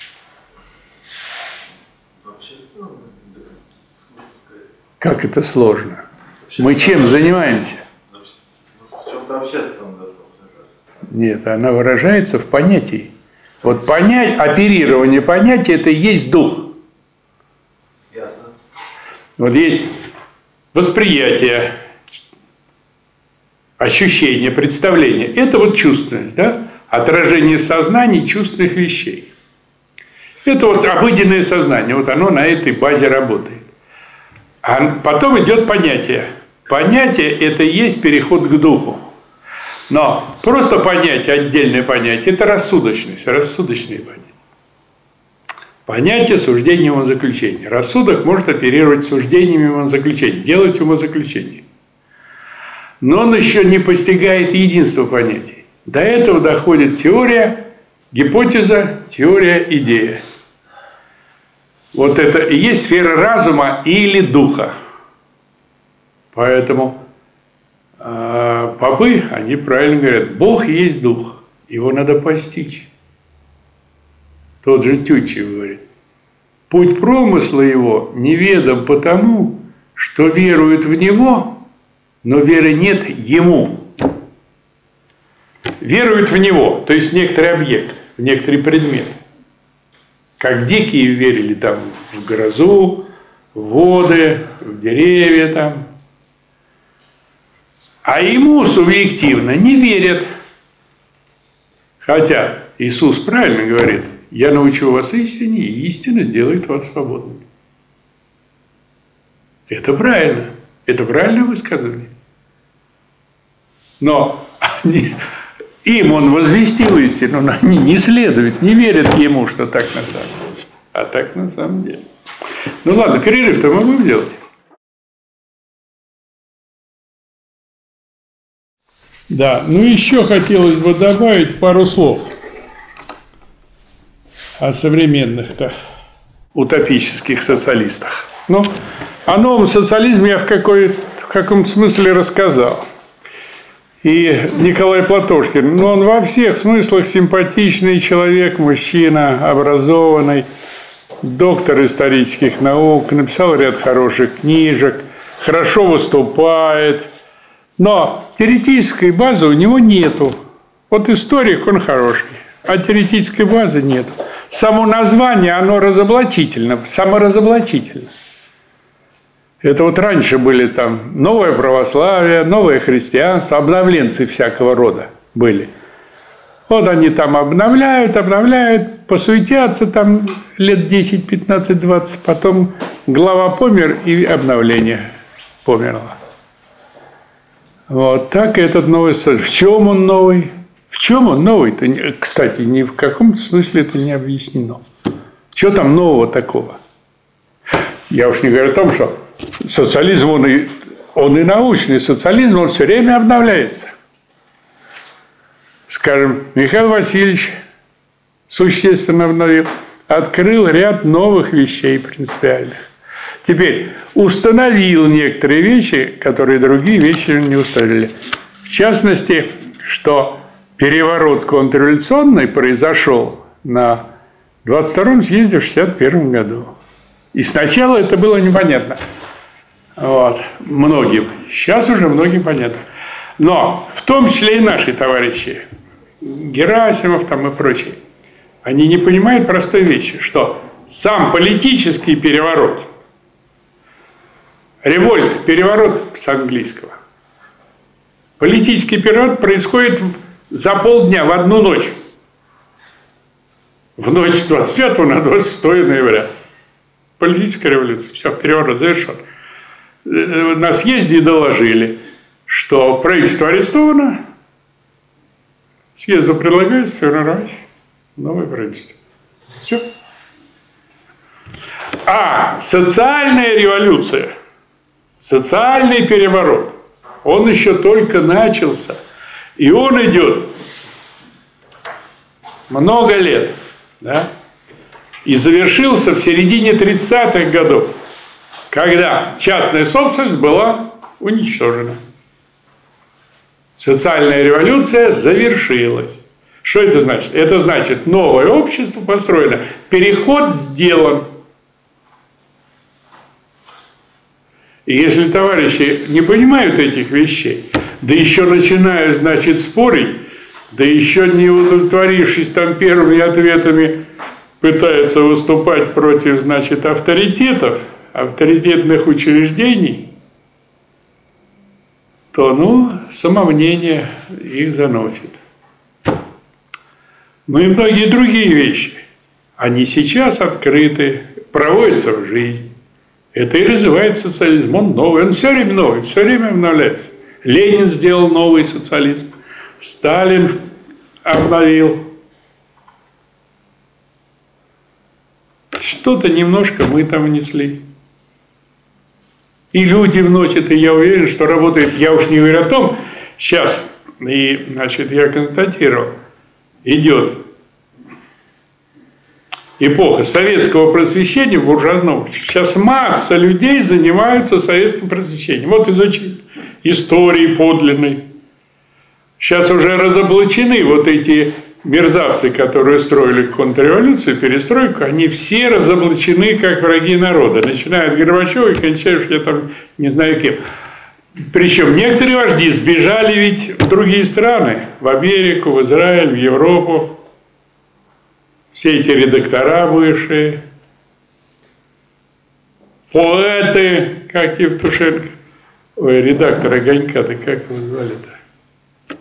Как это сложно? Мы чем занимаемся? В чем-то общественном должно выражаться. Нет, она выражается в понятии. Вот понять, оперирование понятия – это и есть дух. Ясно. Вот есть восприятие, ощущение, представление. Это вот чувственность, да? Отражение в сознании чувственных вещей. Это вот обыденное сознание, вот оно на этой базе работает. А потом идет понятие. Понятие – это и есть переход к духу. Но просто понятие, отдельное понятие – это рассудочность, рассудочные понятия. Понятие суждения и умозаключения. Рассудок может оперировать суждениями и умозаключением, делать умозаключение. Но он еще не постигает единство понятий. До этого доходит теория, гипотеза, теория, идея. Вот это и есть сфера разума или духа. Поэтому э, попы, они правильно говорят, Бог есть дух, его надо постичь. Тот же Тютчев говорит, путь промысла его неведом потому, что веруют в него, но веры нет ему. Веруют в него, то есть в некоторый объект, в некоторый предмет. Как дикие верили там в грозу, в воды, в деревья там. А ему субъективно не верят. Хотя Иисус правильно говорит, я научу вас истине, и истина сделает вас свободными. Это правильно. Это правильное высказывание. Но они, им он возвестил истину, но они не следуют, не верят ему, что так на самом деле. А так на самом деле. Ну ладно, перерыв-то мы будем делать? Да, ну еще хотелось бы добавить пару слов о современных-то утопических социалистах. Ну, о новом социализме я в, в каком-то смысле рассказал. И Николай Платошкин, ну, он во всех смыслах симпатичный человек, мужчина, образованный, доктор исторических наук, написал ряд хороших книжек, хорошо выступает. Но теоретической базы у него нету. Вот историк он хороший, а теоретической базы нету. Само название, оно разоблачительно, саморазоблачительно. Это вот раньше были там новое православие, новое христианство, обновленцы всякого рода были. Вот они там обновляют, обновляют, посуетятся там лет десять, пятнадцать, двадцать, потом глава помер и обновление померло. Вот так этот новый союз. В чем он новый? В чем он новый-то? Кстати, ни в каком смысле это не объяснено. Что там нового такого? Я уж не говорю о том, что социализм, он и, он и научный социализм, он все время обновляется. Скажем, Михаил Васильевич существенно обновил. открыл ряд новых вещей принципиальных. Теперь установил некоторые вещи, которые другие вещи не установили. В частности, что переворот контрреволюционный произошел на двадцать втором съезде в шестьдесят первом году. И сначала это было непонятно. Вот. Многим. Сейчас уже многим понятно. Но в том числе и наши товарищи, Герасимов там и прочие, они не понимают простой вещи, что сам политический переворот, револьт, переворот с английского, политический переворот происходит за полдня, в одну ночь. В ночь с двадцать пятого на двадцать шестое ноября. Политическая революция. Все, переворот завершен. На съезде доложили, что правительство арестовано, съезду предлагается формировать новое правительство. Все. А социальная революция, социальный переворот, он еще только начался. И он идет много лет. Да? И завершился в середине тридцатых годов, когда частная собственность была уничтожена. Социальная революция завершилась. Что это значит? Это значит, новое общество построено, переход сделан. И если товарищи не понимают этих вещей, да еще начинают, значит, спорить, да еще не удовлетворившись там первыми ответами, пытаются выступать против, значит, авторитетов, авторитетных учреждений, то, ну, самомнение их заносит. Ну и многие другие вещи, они сейчас открыты, проводятся в жизнь. Это и развивает социализм. Он новый, он все время новый, все время обновляется. Ленин сделал новый социализм, Сталин обновил. Что-то немножко мы там внесли. И люди вносят, и я уверен, что работает. Я уж не говорю о том, сейчас, и, значит, я констатировал, идет эпоха советского просвещения в буржуазном обществе. Сейчас масса людей занимаются советским просвещением. Вот изучить истории подлинной. Сейчас уже разоблачены вот эти мерзавцы, которые строили контрреволюцию, перестройку, они все разоблачены как враги народа. Начиная от Горбачева и кончая, я там не знаю кем. Причем некоторые вожди сбежали ведь в другие страны, в Америку, в Израиль, в Европу. Все эти редактора бывшие, поэты, как Евтушенко, ой, редактор «Огонька», да как его звали-то?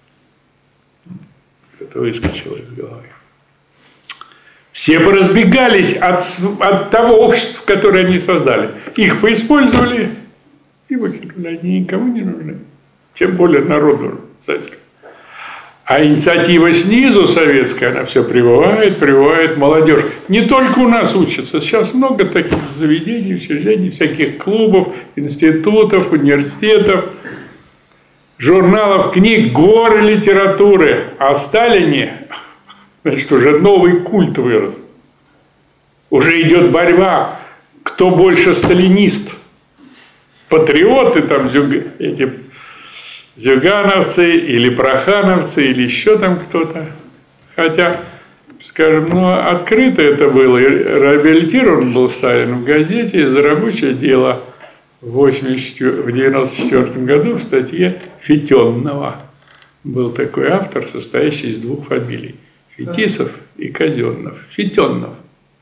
Это выскочило из головы. Все поразбегались от, от того общества, которое они создали. Их поиспользовали и выкинули. Они никому не нужны. Тем более народу советскому. А инициатива снизу советская, она все прибывает, прибывает молодежь. Не только у нас учатся. Сейчас много таких заведений, учреждений, всяких клубов, институтов, университетов, журналов, книг, горы литературы. О Сталине, значит, уже новый культ вырос. Уже идет борьба, кто больше сталинист. Патриоты, там, эти зюгановцы или прохановцы, или еще там кто-то. Хотя, скажем, ну, открыто это было. И реабилитирован был Сталин в газете «За рабочее дело» в девяносто четвёртом году в статье Фетенного. Был такой автор, состоящий из двух фамилий. Фетисов и Казенов. Фетенов.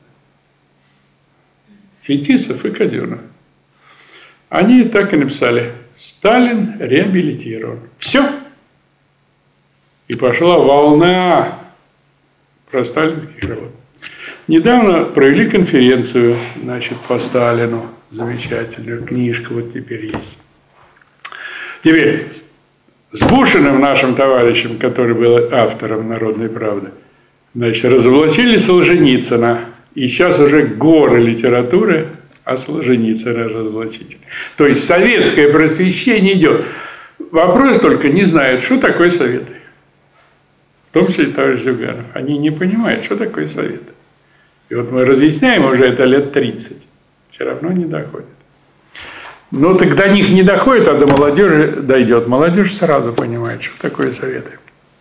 Фетисов и Казенов. Они так и написали: Сталин реабилитирован. Все. И пошла волна про сталинских работ. Недавно провели конференцию, значит, по Сталину. Замечательную книжку вот теперь есть. Теперь с Бушиным, нашим товарищем, который был автором «Народной правды», значит, разоблачили Солженицына. И сейчас уже горы литературы о Солженицыне разоблачить. То есть советское просвещение идет. Вопрос только не знают, что такое советы. В том числе и товарищ Зюганов. Они не понимают, что такое советы. И вот мы разъясняем уже это лет тридцать. Все равно не доходит. Ну, так до них не доходит, а до молодежи дойдет. Молодежь сразу понимает, что такое советы.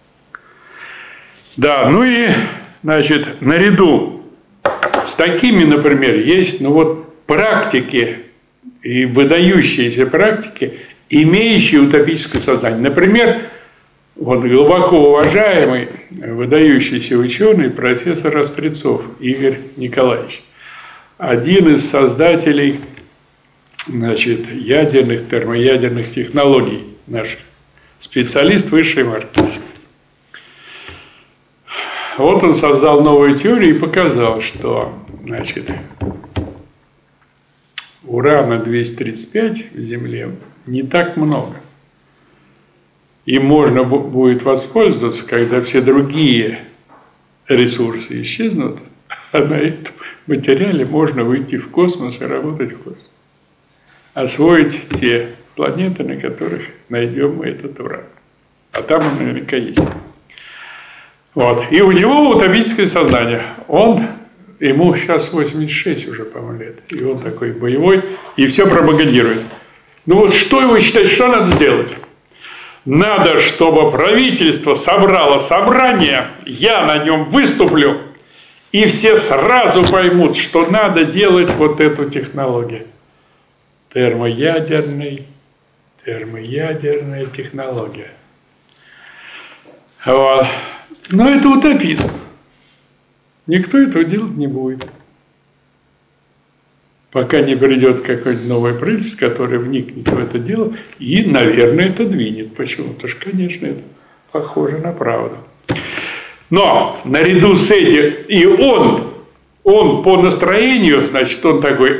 Да, ну и, значит, наряду с такими, например, есть, ну вот, практики и выдающиеся практики, имеющие утопическое сознание. Например, вот глубоко уважаемый, выдающийся ученый, профессор Острецов Игорь Николаевич, один из создателей, значит, ядерных, термоядерных технологий наших, специалист высшей марки. Вот он создал новую теорию и показал, что, значит, урана двести тридцать пять в Земле не так много. И можно будет воспользоваться, когда все другие ресурсы исчезнут, а на этом материале можно выйти в космос и работать в космосе. Освоить те планеты, на которых найдем мы этот уран. А там он наверняка есть. Вот. И у него утопическое сознание. Он, ему сейчас восемьдесят шесть уже, по-моему, лет. И он такой боевой, и все пропагандирует. Ну вот что вы считаете, что надо сделать? Надо, чтобы правительство собрало собрание, я на нем выступлю, и все сразу поймут, что надо делать вот эту технологию. Термоядерный, термоядерная технология. Вот. Но это утопизм. Никто этого делать не будет. Пока не придет какое-нибудь новое правительство, которое вникнет в это дело и, наверное, это двинет. Почему? Потому что, конечно, это похоже на правду. Но наряду с этим, и он, он по настроению, значит, он такой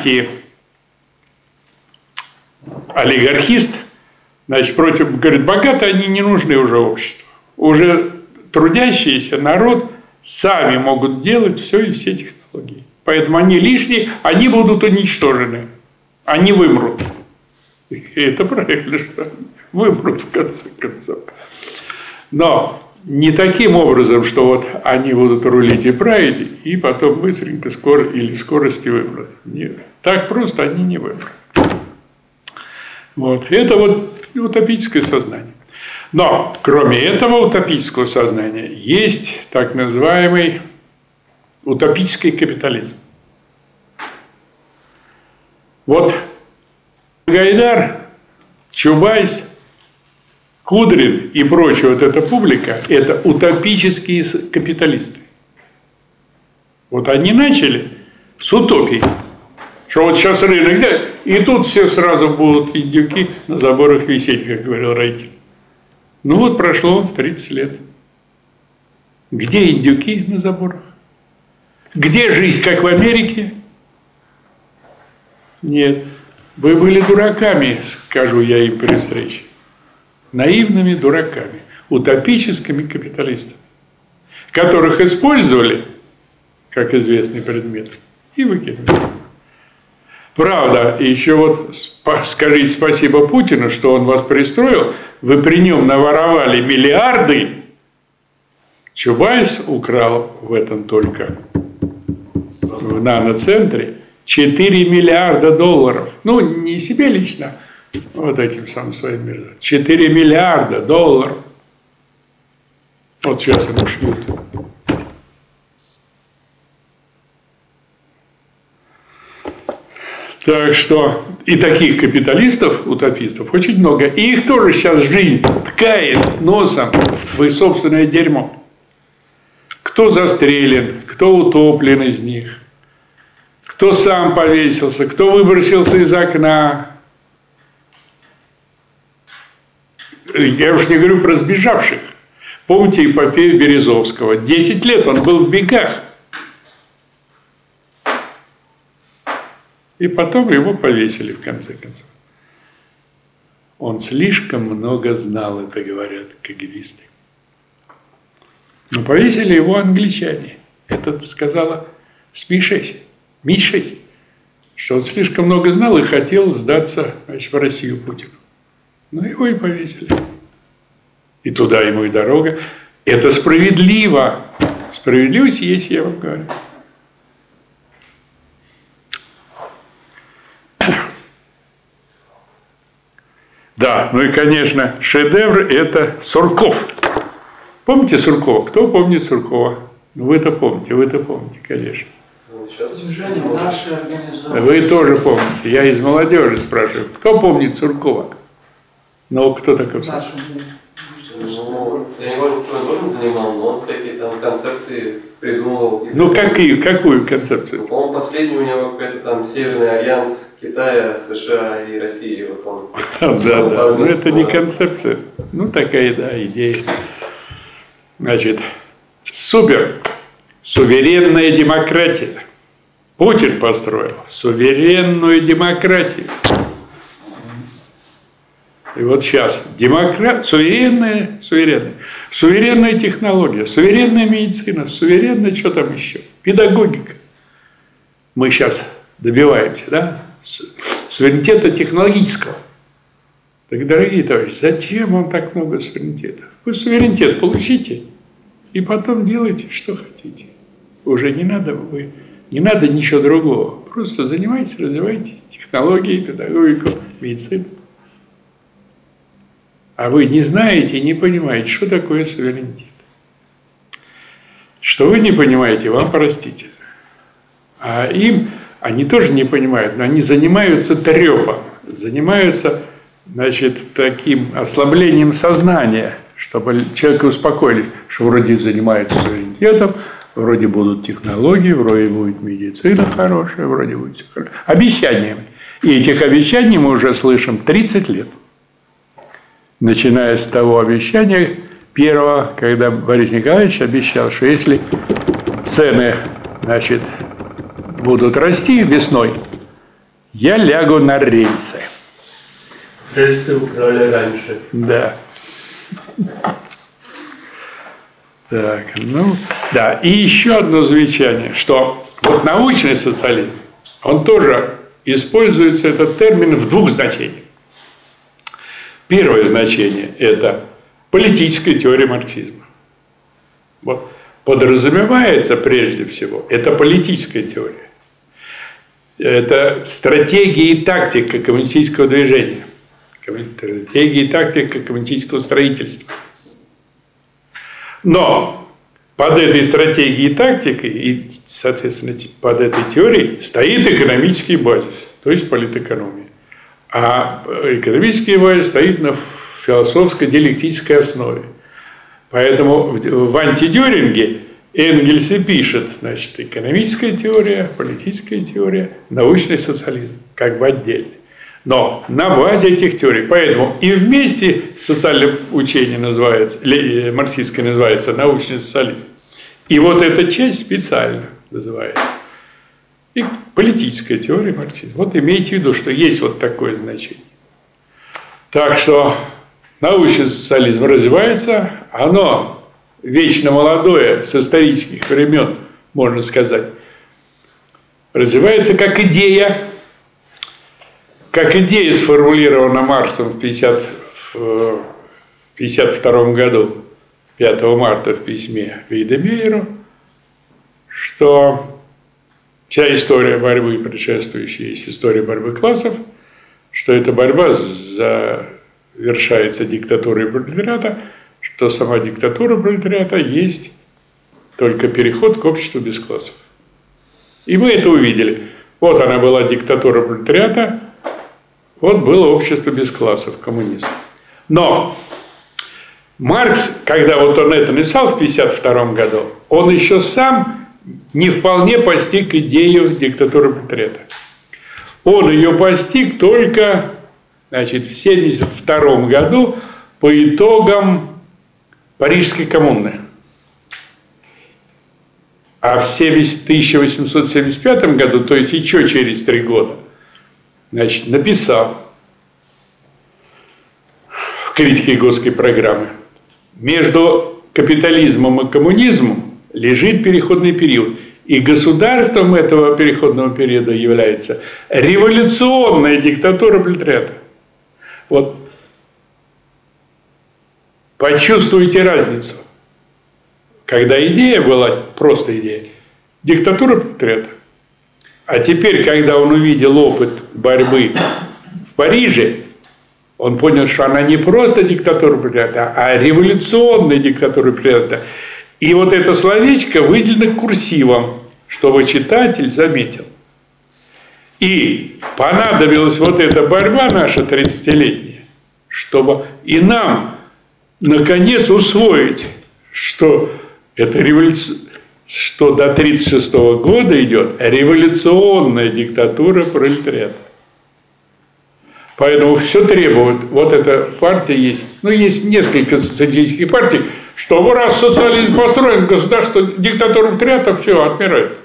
анти-олигархист, значит, против, говорит, богатые они не нужны уже обществу. Уже трудящийся народ сами могут делать все и все технологии. Поэтому они лишние, они будут уничтожены. Они вымрут. И это правильно, что вымрут в конце концов. Но не таким образом, что вот они будут рулить и править, и потом быстренько, скоро или скорости вымрут. Нет. Так просто они не вымрут. Вот. Это вот утопическое сознание. Но, кроме этого утопического сознания, есть так называемый утопический капитализм. Вот Гайдар, Чубайс, Кудрин и прочая вот эта публика – это утопические капиталисты. Вот они начали с утопии, что вот сейчас рынок, да, и тут все сразу будут индюки на заборах висеть, как говорил Райкин. Ну вот прошло тридцать лет. Где индюки на заборах? Где жизнь, как в Америке? Нет. Вы были дураками, скажу я им при встрече. Наивными дураками, утопическими капиталистами, которых использовали, как известный предмет, и выкинули. Правда, еще вот скажите спасибо Путину, что он вас пристроил, вы при нем наворовали миллиарды, Чубайс украл в этом только, в наноцентре, четыре миллиарда долларов. Ну, не себе лично, вот этим самым своим миром. четыре миллиарда долларов. Вот сейчас ему шьют. Так что и таких капиталистов, утопистов, очень много. И их тоже сейчас жизнь ткает носом в их собственное дерьмо. Кто застрелен, кто утоплен из них, кто сам повесился, кто выбросился из окна. Я уж не говорю про сбежавших. Помните эпопею Березовского? Десять лет он был в бегах. И потом его повесили в конце концов. Он слишком много знал, это говорят кагибисты. Но повесили его англичане. Это сказала Ми шесть. Ми шесть. Что он слишком много знал и хотел сдаться, значит, в Россию Путину. Ну, его и повесили. И туда ему и дорога. Это справедливо. Справедливость есть, я вам говорю. Да, ну и, конечно, шедевр – это Сурков. Помните Суркова? Кто помнит Суркова? Ну, вы-то помните, вы-то помните, конечно. Движение нашей организации. Вы тоже помните. Я из молодежи спрашиваю, кто помнит Суркова? Ну, кто такой? Наши. Ну, я его никто не занимал, но он всякие там концепции придумывал. Ну, какие, какую концепцию? По-моему, последний у него какой-то там Северный альянс Китая, США и России. Вот он. Да, да, но это не концепция. Ну, такая, да, идея. Значит, супер. Суверенная демократия. Путин построил суверенную демократию. И вот сейчас демократ, суверенная, суверенная, суверенная технология, суверенная медицина, суверенная, что там еще, педагогика. Мы сейчас добиваемся, да, суверенитета технологического. Так, дорогие товарищи, зачем вам так много суверенитета? Вы суверенитет получите и потом делайте, что хотите. Уже не надо, вы, не надо ничего другого. Просто занимайтесь, развивайте технологии, педагогику, медицину. А вы не знаете и не понимаете, что такое суверенитет. Что вы не понимаете, вам простите. А им, они тоже не понимают, но они занимаются трепом, занимаются, значит, таким ослаблением сознания, чтобы человека успокоили, что вроде занимаются суверенитетом, вроде будут технологии, вроде будет медицина хорошая, вроде будет все хорошо. Обещаниями. И этих обещаний мы уже слышим тридцать лет. Начиная с того обещания первого, когда Борис Николаевич обещал, что если цены, значит, будут расти весной, я лягу на рельсы. Рельсы украли раньше. Да. Так, ну, да. И еще одно замечание, что вот научный социализм, он тоже используется, этот термин, в двух значениях. Первое значение – это политическая теория марксизма. Вот. Подразумевается прежде всего, это политическая теория. Это стратегия и тактика коммунистического движения. Стратегия и тактика коммунистического строительства. Но под этой стратегией и тактикой, и, соответственно, под этой теорией стоит экономический базис, то есть политэкономия. А экономический базис стоит на философско-диалектической основе. Поэтому в антидюринге Энгельс и пишет, значит, экономическая теория, политическая теория, научный социализм, как бы отдельно. Но на базе этих теорий. Поэтому и вместе социальное учение называется, или марксистское называется научный социализм. И вот эта часть специально называется. И политическая теория марксизма. Вот имейте в виду, что есть вот такое значение. Так что научный социализм развивается, оно вечно молодое, с исторических времен, можно сказать, развивается как идея, как идея сформулирована Марксом в тысяча девятьсот пятьдесят втором году, пятого марта в письме Вейдемейеру, что вся история борьбы, предшествующая есть история борьбы классов, что эта борьба завершается диктатурой пролетариата, что сама диктатура пролетариата есть только переход к обществу без классов. И мы это увидели. Вот она была диктатура пролетариата, вот было общество без классов, коммунизм. Но Маркс, когда вот он это написал в пятьдесят втором году, он еще сам не вполне постиг идею диктатуры пролетариата. Он ее постиг только, значит, в семьдесят втором году по итогам Парижской коммуны. А в тысяча восемьсот семьдесят пятом году, то есть еще через три года, значит, написал в критике Готской программы: между капитализмом и коммунизмом лежит переходный период. И государством этого переходного периода является революционная диктатура пролетариата. Вот почувствуйте разницу. Когда идея была, просто идея, диктатура пролетариата. А теперь, когда он увидел опыт борьбы в Париже, Он понял, что она не просто диктатура пролетариата, а революционная диктатура пролетариата. И вот это словечко выделено курсивом, чтобы читатель заметил. И понадобилась вот эта борьба наша тридцатилетняя, чтобы и нам, наконец, усвоить, что это революция, что до тридцать шестого года идет революционная диктатура пролетариата. Поэтому все требует, вот эта партия есть, ну, есть несколько социалистических партий, что раз социализм построен, государство, диктатура пролетариата, все, отмирает.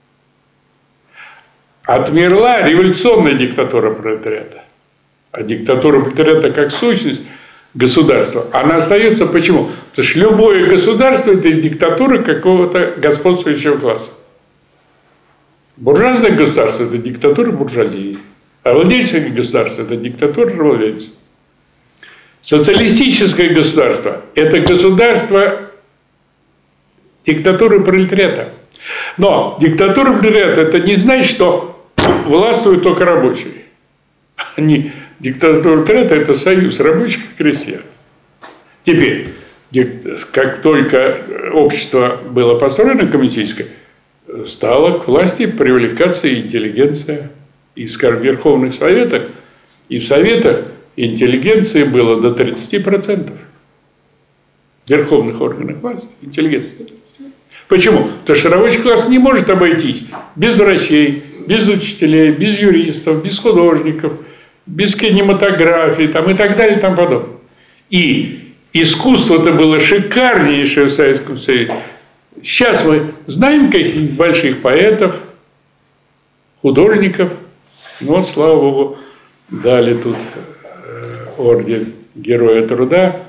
Отмерла революционная диктатура пролетариата. А диктатура пролетариата как сущность государства, она остается почему? Потому что любое государство – это диктатура какого-то господствующего класса. Буржуазное государство – это диктатура буржуазии. А владельческое государство – это диктатура владельцев. Социалистическое государство – это государство диктатуры пролетариата. Но диктатура пролетариата – это не значит, что властвуют только рабочие. Они, диктатура пролетариата – это союз рабочих и крестьян. Теперь, как только общество было построено коммунистическое, стала к власти привлекаться и интеллигенция. И, скажем, в Верховных Советах и в Советах интеллигенции было до тридцати процентов. В верховных органах власти интеллигенция. Почему? Потому что рабочий класс не может обойтись без врачей, без учителей, без юристов, без художников, без кинематографии там, и так далее и тому подобное. И искусство-то было шикарнейшее в Советском Союзе. Сейчас мы знаем каких-нибудь больших поэтов, художников. Ну вот, слава Богу, дали тут э, орден Героя Труда.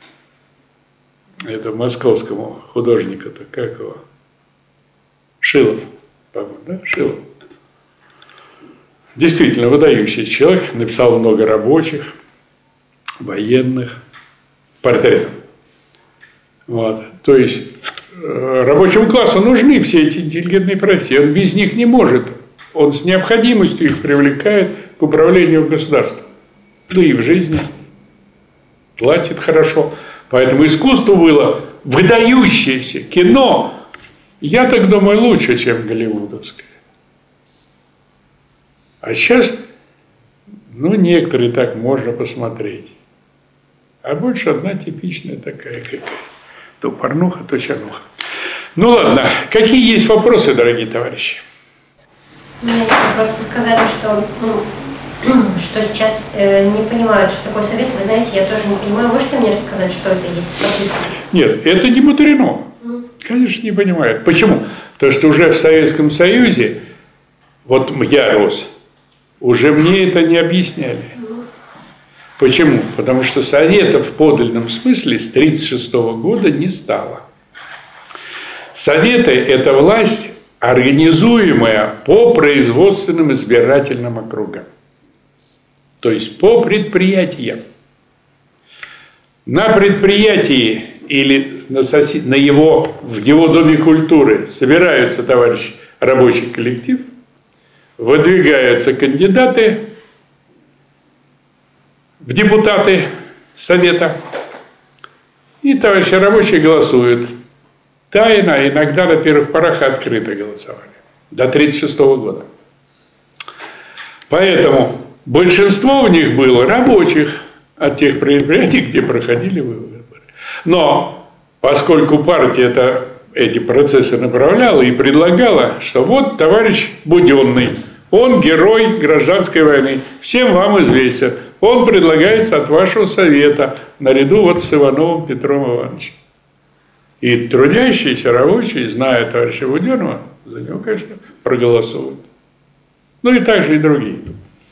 Это московскому художнику-то, как его? Шилов, по-моему, да? Шилов. Действительно, выдающийся человек, написал много рабочих, военных, портретов. Вот. То есть, э, рабочему классу нужны все эти интеллигентные профессии, он без них не может. Он с необходимостью их привлекает к управлению государством. Да и в жизни. Платит хорошо. Поэтому искусство было выдающееся. Кино, я так думаю, лучше, чем голливудовское. А сейчас, ну, некоторые так можно посмотреть. А больше одна типичная такая какая. То порнуха, то чернуха. Ну ладно, какие есть вопросы, дорогие товарищи? Мне просто сказали, что, ну, что сейчас э, не понимают, что такое совет. Вы знаете, я тоже не понимаю. Можете мне рассказать, что это есть, по сути? Нет, это не мудрено. Mm. Конечно, не понимают. Почему? Потому что уже в Советском Союзе, вот я рос, уже мне это не объясняли. Mm. Почему? Потому что советов в подлинном смысле с тридцать шестого года не стало. Советы – это власть, организуемая по производственным избирательным округам, то есть по предприятиям. На предприятии или на, сосед... на его, в его доме культуры собираются товарищи, рабочий коллектив, выдвигаются кандидаты в депутаты совета, и товарищи рабочие голосуют. Тайно, иногда на первых порах открыто голосовали. До тридцать шестого года. Поэтому большинство в них было рабочих от тех предприятий, где проходили выборы. Но поскольку партия это, эти процессы направляла и предлагала, что вот товарищ Буденный, он герой гражданской войны, всем вам известен, он предлагается от вашего совета наряду вот с Ивановым Петром Ивановичем. И трудящиеся рабочие, зная товарища Буденного, за него, конечно, проголосуют. Ну и также и другие.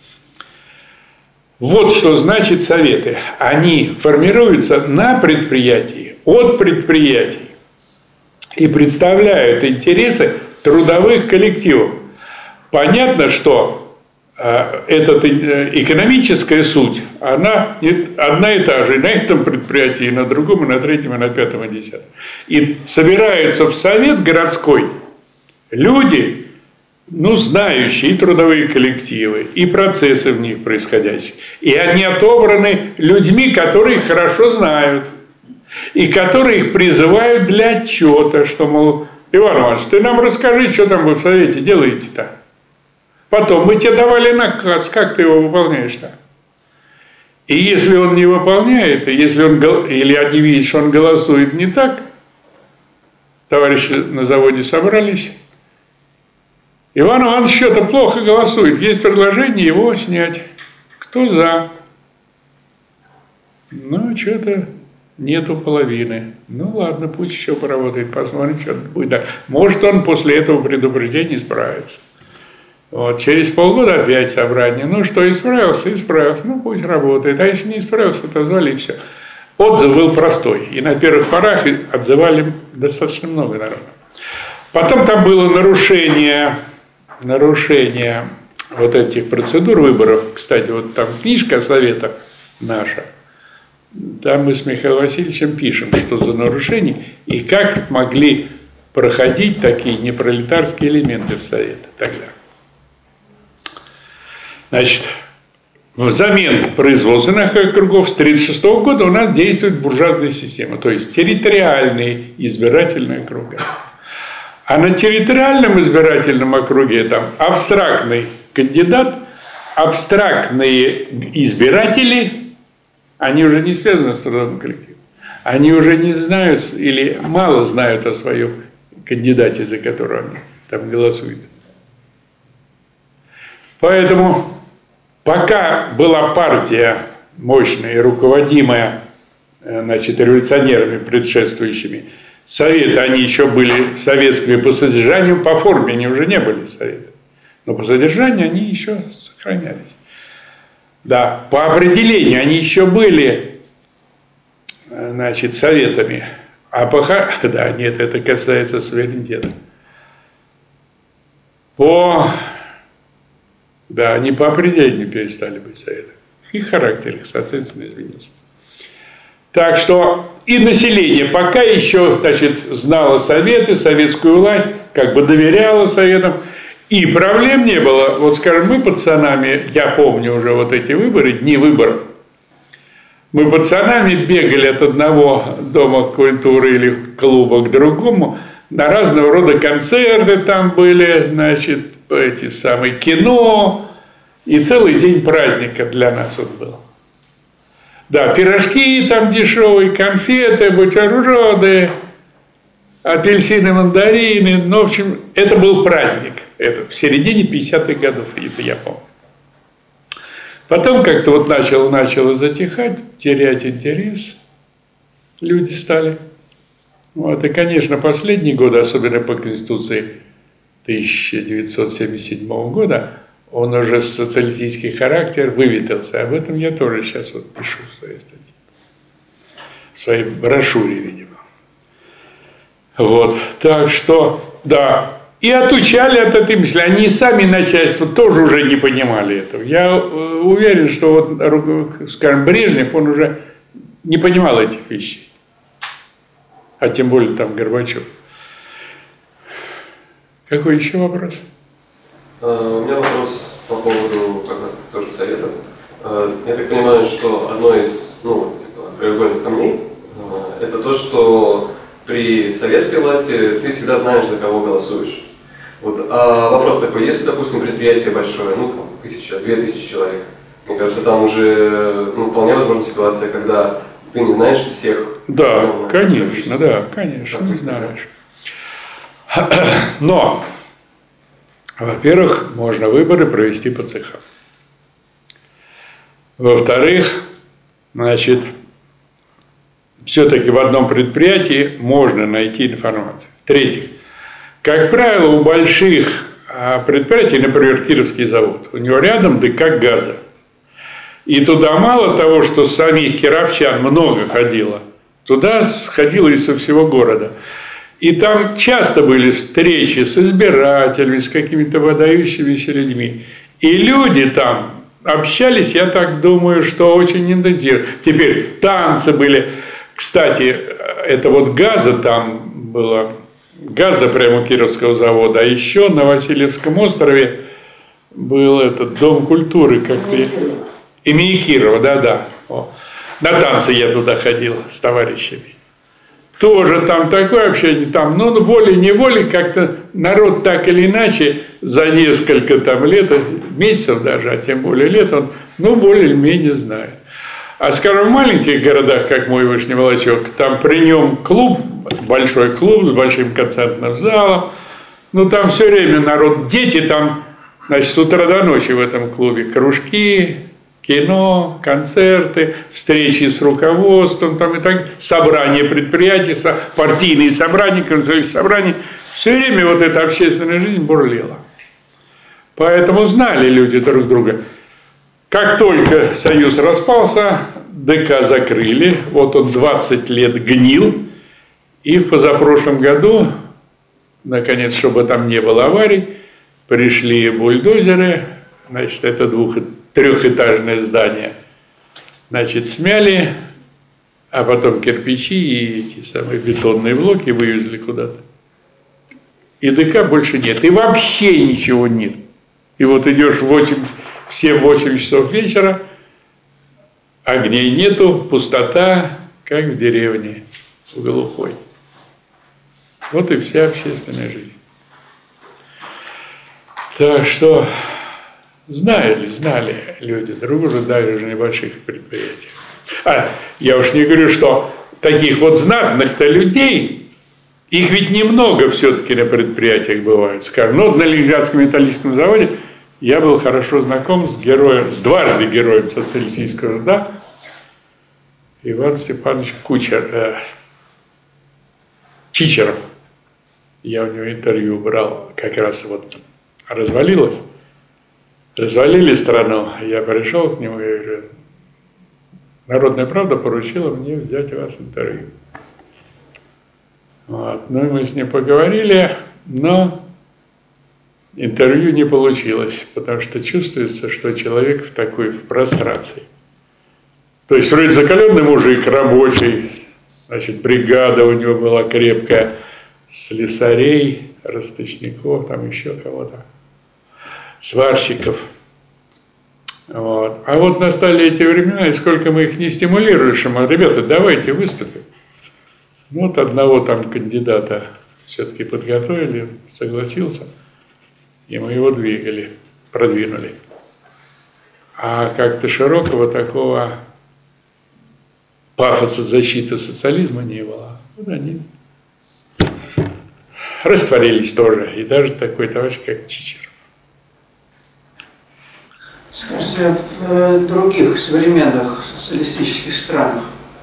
Вот что значит советы. Они формируются на предприятии, от предприятий и представляют интересы трудовых коллективов. Понятно, что эта экономическая суть, она одна и та же и на этом предприятии, и на другом, и на третьем, и на пятом, и десятом. И собираются в совет городской люди, ну, знающие и трудовые коллективы, и процессы в них происходящие. И они отобраны людьми, которые их хорошо знают, и которые их призывают для отчета, что, мол, Иван Иванович, ты нам расскажи, что там вы в Совете делаете-то. Потом, мы тебе давали наказ, как ты его выполняешь-то? И если он не выполняет, и если он, или они видят, что он голосует не так, товарищи на заводе собрались, Иван Иванович что-то плохо голосует, есть предложение его снять. Кто за? Ну, что-то нету половины. Ну, ладно, пусть еще поработает, посмотрим, что будет. Может, он после этого предупреждения справится. Вот, через полгода опять собрание. Ну что, исправился, исправился. Ну, пусть работает. А если не исправился, то звали и все. Отзыв был простой. И на первых порах отзывали достаточно много народа. Потом там было нарушение, нарушение вот этих процедур выборов. Кстати, вот там книжка совета наша. Там мы с Михаилом Васильевичем пишем, что за нарушение и как могли проходить такие непролетарские элементы в Совете тогда. Значит, взамен производственных округов с тысяча девятьсот тридцать шестого года у нас действует буржуазная система, то есть территориальные избирательные округа. А на территориальном избирательном округе там абстрактный кандидат, абстрактные избиратели, они уже не связаны с трудовым коллективом, они уже не знают или мало знают о своем кандидате, за которого они там голосуют. Поэтому пока была партия мощная и руководимая, значит, революционерами предшествующими, Советы, они еще были советскими по содержанию, по форме они уже не были Советами, но по содержанию они еще сохранялись. Да, по определению они еще были, значит, Советами, а по... Да, нет, это касается суверенитета. По... Да, они по определению перестали быть Советами. Их характер, их, соответственно, изменился. Так что и население пока еще, значит, знало Советы, советскую власть, как бы доверяло Советам, и проблем не было. Вот, скажем, мы пацанами, я помню уже вот эти выборы, дни выборов, мы пацанами бегали от одного дома культуры или клуба к другому, на разного рода концерты там были, значит, эти самые кино, и целый день праздника для нас вот был. Да, пирожки там дешевые, конфеты, бутерброды, апельсины, мандарины. Ну, в общем, это был праздник. Это в середине пятидесятых годов, это я помню. Потом как-то вот начало, начало затихать, терять интерес. Люди стали. Вот, и, конечно, последние годы, особенно по Конституции тысяча девятьсот семьдесят седьмого года, он уже социалистический характер выветрился. Об этом я тоже сейчас вот пишу в своей статье. В своей брошюре, видимо. Вот. Так что, да. И отучали от этой мысли. Они сами, начальство, тоже уже не понимали этого. Я уверен, что вот, скажем, Брежнев, он уже не понимал этих вещей. А тем более там Горбачев. Какой еще вопрос? У меня вопрос по поводу как раз тоже советов. Я так понимаю, что одно из ну, типа, краеугольных камней – это то, что при советской власти ты всегда знаешь, за кого голосуешь. Вот, а вопрос такой, если, допустим, предприятие большое, ну, там, тысяча, две тысячи человек, мне кажется, там уже ну, вполне возможна ситуация, когда ты не знаешь всех. Да, ну, конечно, да, конечно, не знаешь. Но, во-первых, можно выборы провести по цехам. Во-вторых, значит, все-таки в одном предприятии можно найти информацию. В-третьих, как правило, у больших предприятий, например, Кировский завод, у него рядом ДК газа. И туда мало того, что самих кировчан много ходило, туда сходило и со всего города. И там часто были встречи с избирателями, с какими-то выдающимися людьми. И люди там общались, я так думаю, что очень интенсивно. Теперь танцы были. Кстати, это вот газа там было газа прямо у Кировского завода, а еще на Васильевском острове был этот дом культуры, как-то имени Кирова, да-да. На танцы я туда ходил с товарищами. Тоже там такое общение, там, ну, волей-неволей как-то народ так или иначе за несколько там лет, месяцев даже, а тем более лет, он, ну, более-менее знает. А, скажем, в маленьких городах, как мой Вышний Волочек, там при нем клуб, большой клуб с большим концертным залом, ну, там все время народ, дети там, значит, с утра до ночи в этом клубе, кружки, кино, концерты, встречи с руководством, там и так, собрания предприятий, партийные собрания, концертные собрания. Все время вот эта общественная жизнь бурлила. Поэтому знали люди друг друга. Как только Союз распался, ДК закрыли, вот он двадцать лет гнил, и в позапрошлом году, наконец, чтобы там не было аварий, пришли бульдозеры, значит, это двух трехэтажное здание, значит, смяли, а потом кирпичи и эти самые бетонные блоки вывезли куда-то. И ДК больше нет, и вообще ничего нет. И вот идешь в восемь, в семь-восемь часов вечера, огней нету, пустота, как в деревне, в глухой. Вот и вся общественная жизнь. Так что... Знали, знали люди друг друга даже в небольших предприятиях. А, я уж не говорю, что таких вот знатных-то людей, их ведь немного все-таки на предприятиях бывает. Скажем, ну, на Ленинградском металлическом заводе я был хорошо знаком с героем, с дважды героем социалистического труда, Иван Степанович Кучер, э, Чичеров. Я у него интервью брал, как раз вот развалилось. Развалили страну, я пришел к нему и говорю, Народная правда поручила мне взять у вас интервью. Вот. Ну и мы с ним поговорили, но интервью не получилось, потому что чувствуется, что человек в такой в прострации. То есть вроде закаленный мужик, рабочий, значит, бригада у него была крепкая, слесарей, росточников, там еще кого-то. Сварщиков. Вот. А вот настали эти времена, и сколько мы их не стимулировали, что мы, ребята, давайте выступим. Ну, вот одного там кандидата все-таки подготовили, согласился, и мы его двигали, продвинули. А как-то широкого такого пафоса защиты социализма не было. Вот они растворились тоже, и даже такой товарищ, как Чичеров. Скажите, в других современных социалистических странах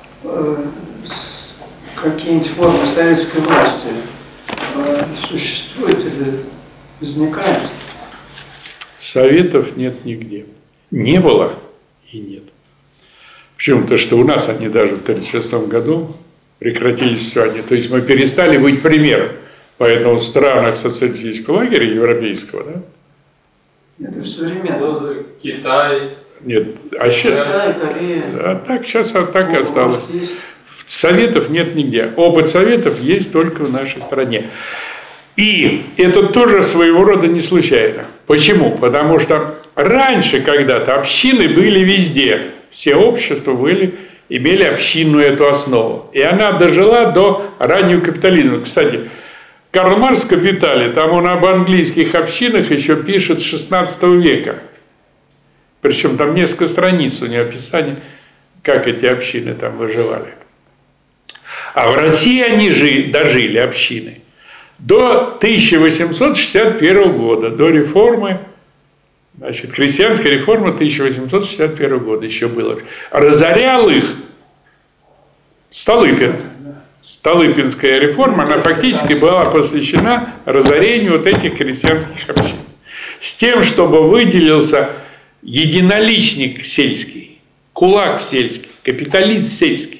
какие-нибудь формы советской власти существуют или возникают? Советов нет нигде. Не было и нет. Почему? Потому что у нас они даже в тысяча девятьсот тридцать шестом году прекратились все они. То есть мы перестали быть примером. Поэтому в странах социалистического лагеря европейского, да? Это в современном. Китай. Нет, а сейчас... Китай, Корея. А так сейчас а так и Может, осталось. есть. Советов нет нигде. Опыт советов есть только в нашей стране. И это тоже своего рода не случайно. Почему? Потому что раньше когда-то общины были везде. Все общества были, имели общинную эту основу. И она дожила до раннего капитализма. Кстати, Карл Маркс в «Капитале», там он об английских общинах еще пишет с шестнадцатого века. Причем там несколько страниц у него описания, как эти общины там выживали. А в России они жили, дожили, общины, до тысяча восемьсот шестьдесят первого года, до реформы, значит, крестьянской реформы тысяча восемьсот шестьдесят первого года еще было. Разорял их Столыпин. Столыпинская реформа, она фактически была посвящена разорению вот этих крестьянских общин. С тем, чтобы выделился единоличник сельский, кулак сельский, капиталист сельский.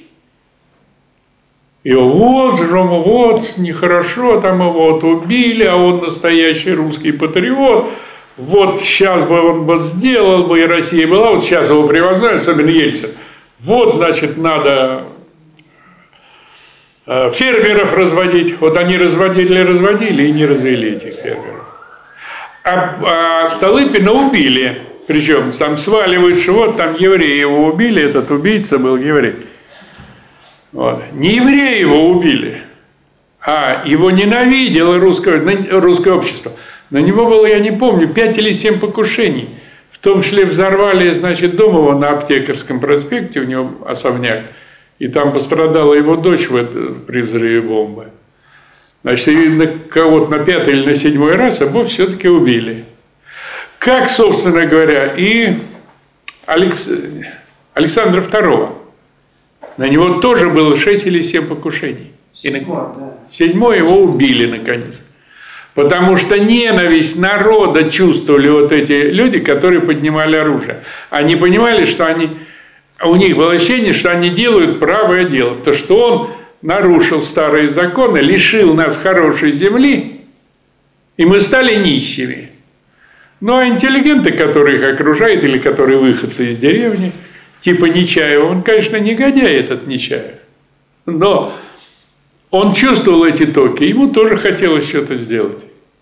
И вот, Рома, вот, нехорошо, там его вот убили, а он настоящий русский патриот. Вот сейчас бы он бы сделал бы, и Россия была, вот сейчас его превознали, особенно Ельцин. Вот, значит, надо Фермеров разводить. Вот они разводили, разводили и не развели этих фермеров. А, а Столыпина убили. Причем там сваливают, что вот там евреи его убили, этот убийца был еврей. Вот. Не евреи его убили, а его ненавидело русское, русское общество. На него было, я не помню, пять или семь покушений. В том числе взорвали, значит, дом его на Аптекарском проспекте, у него особняк, и там пострадала его дочь в это, при взрыве бомбы. Значит, и на кого-то на пятый или на седьмой раз обоих все-таки убили. Как, собственно говоря, и Алекс... Александра второго. На него тоже было шесть или семь покушений. Седьмой, да. Седьмой его убили, наконец. Потому что ненависть народа чувствовали вот эти люди, которые поднимали оружие. Они понимали, что они... У них было ощущение, что они делают правое дело. Потому что он нарушил старые законы, лишил нас хорошей земли, и мы стали нищими. Ну, а интеллигенты, которые их окружают, или которые выходцы из деревни, типа Нечаева, он, конечно, негодяй, этот Нечаев. Но он чувствовал эти токи, ему тоже хотелось что-то сделать.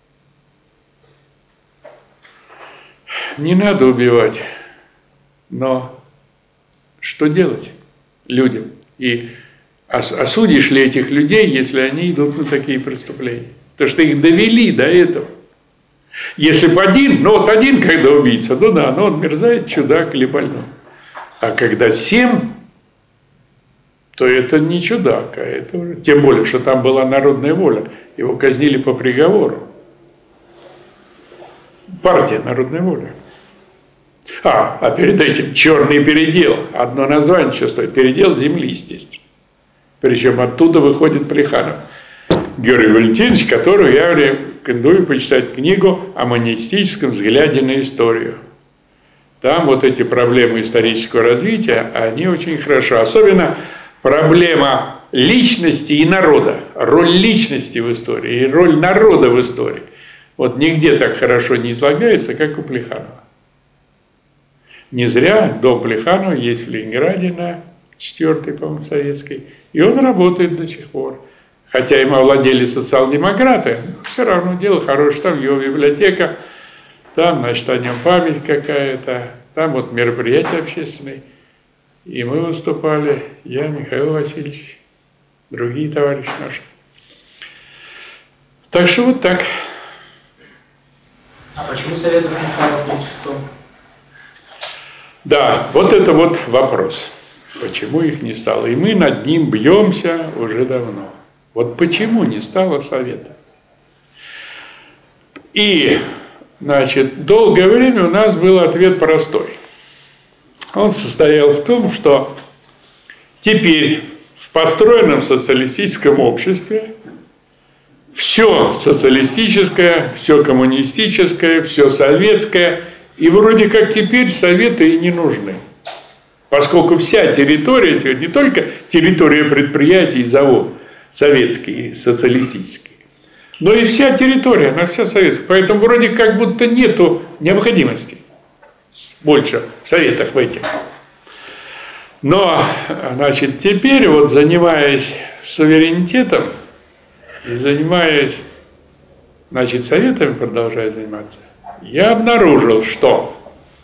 Не надо убивать, но что делать людям? И осудишь ли этих людей, если они идут на такие преступления? Потому что их довели до этого. Если бы один, ну вот один, когда убийца, ну да, ну он мерзавец, чудак или больной. А когда семь, то это не чудак, а это уже... Тем более, что там была народная воля. Его казнили по приговору. Партия «Народная воля». А, а перед этим черный передел. Одно название что стоит. Передел земли, естественно. Причем оттуда выходит Плеханов Георгий Валентинович, которую я рекомендую почитать книгу о монистическом взгляде на историю. Там вот эти проблемы исторического развития, они очень хорошо. Особенно проблема личности и народа. Роль личности в истории и роль народа в истории. Вот нигде так хорошо не излагается, как у Плеханова. Не зря дом Плеханова есть в Ленинграде на четвертой, по-моему, советской. И он работает до сих пор. Хотя им овладели социал-демократы, все равно дело хорошее. Там его библиотека, там, значит, о нем память какая-то, там вот мероприятия общественные. И мы выступали, я, Михаил Васильевич, другие товарищи наши. Так что вот так. А почему Советов не стало в тридцать шестом? Да, вот это вот вопрос. Почему их не стало? И мы над ним бьемся уже давно. Вот почему не стало Советов? И, значит, долгое время у нас был ответ простой. Он состоял в том, что теперь в построенном социалистическом обществе все социалистическое, все коммунистическое, все советское, и вроде как теперь Советы и не нужны. Поскольку вся территория, не только территория предприятий и заводов, советские, социалистические, но и вся территория, она вся советская. Поэтому вроде как будто нету необходимости больше в Советах в этих. Но, значит, теперь вот занимаясь суверенитетом и занимаясь, значит, Советами продолжая заниматься, я обнаружил, что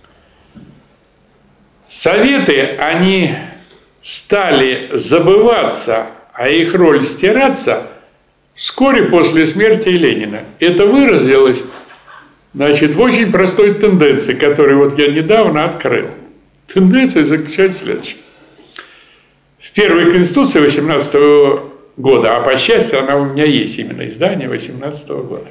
Советы, они стали забываться, а их роль стираться вскоре после смерти Ленина. Это выразилось, значит, в очень простой тенденции, которую вот я недавно открыл. Тенденция заключается в следующем. В первой Конституции восемнадцатого года, а по счастью, она у меня есть, именно издание восемнадцатого года.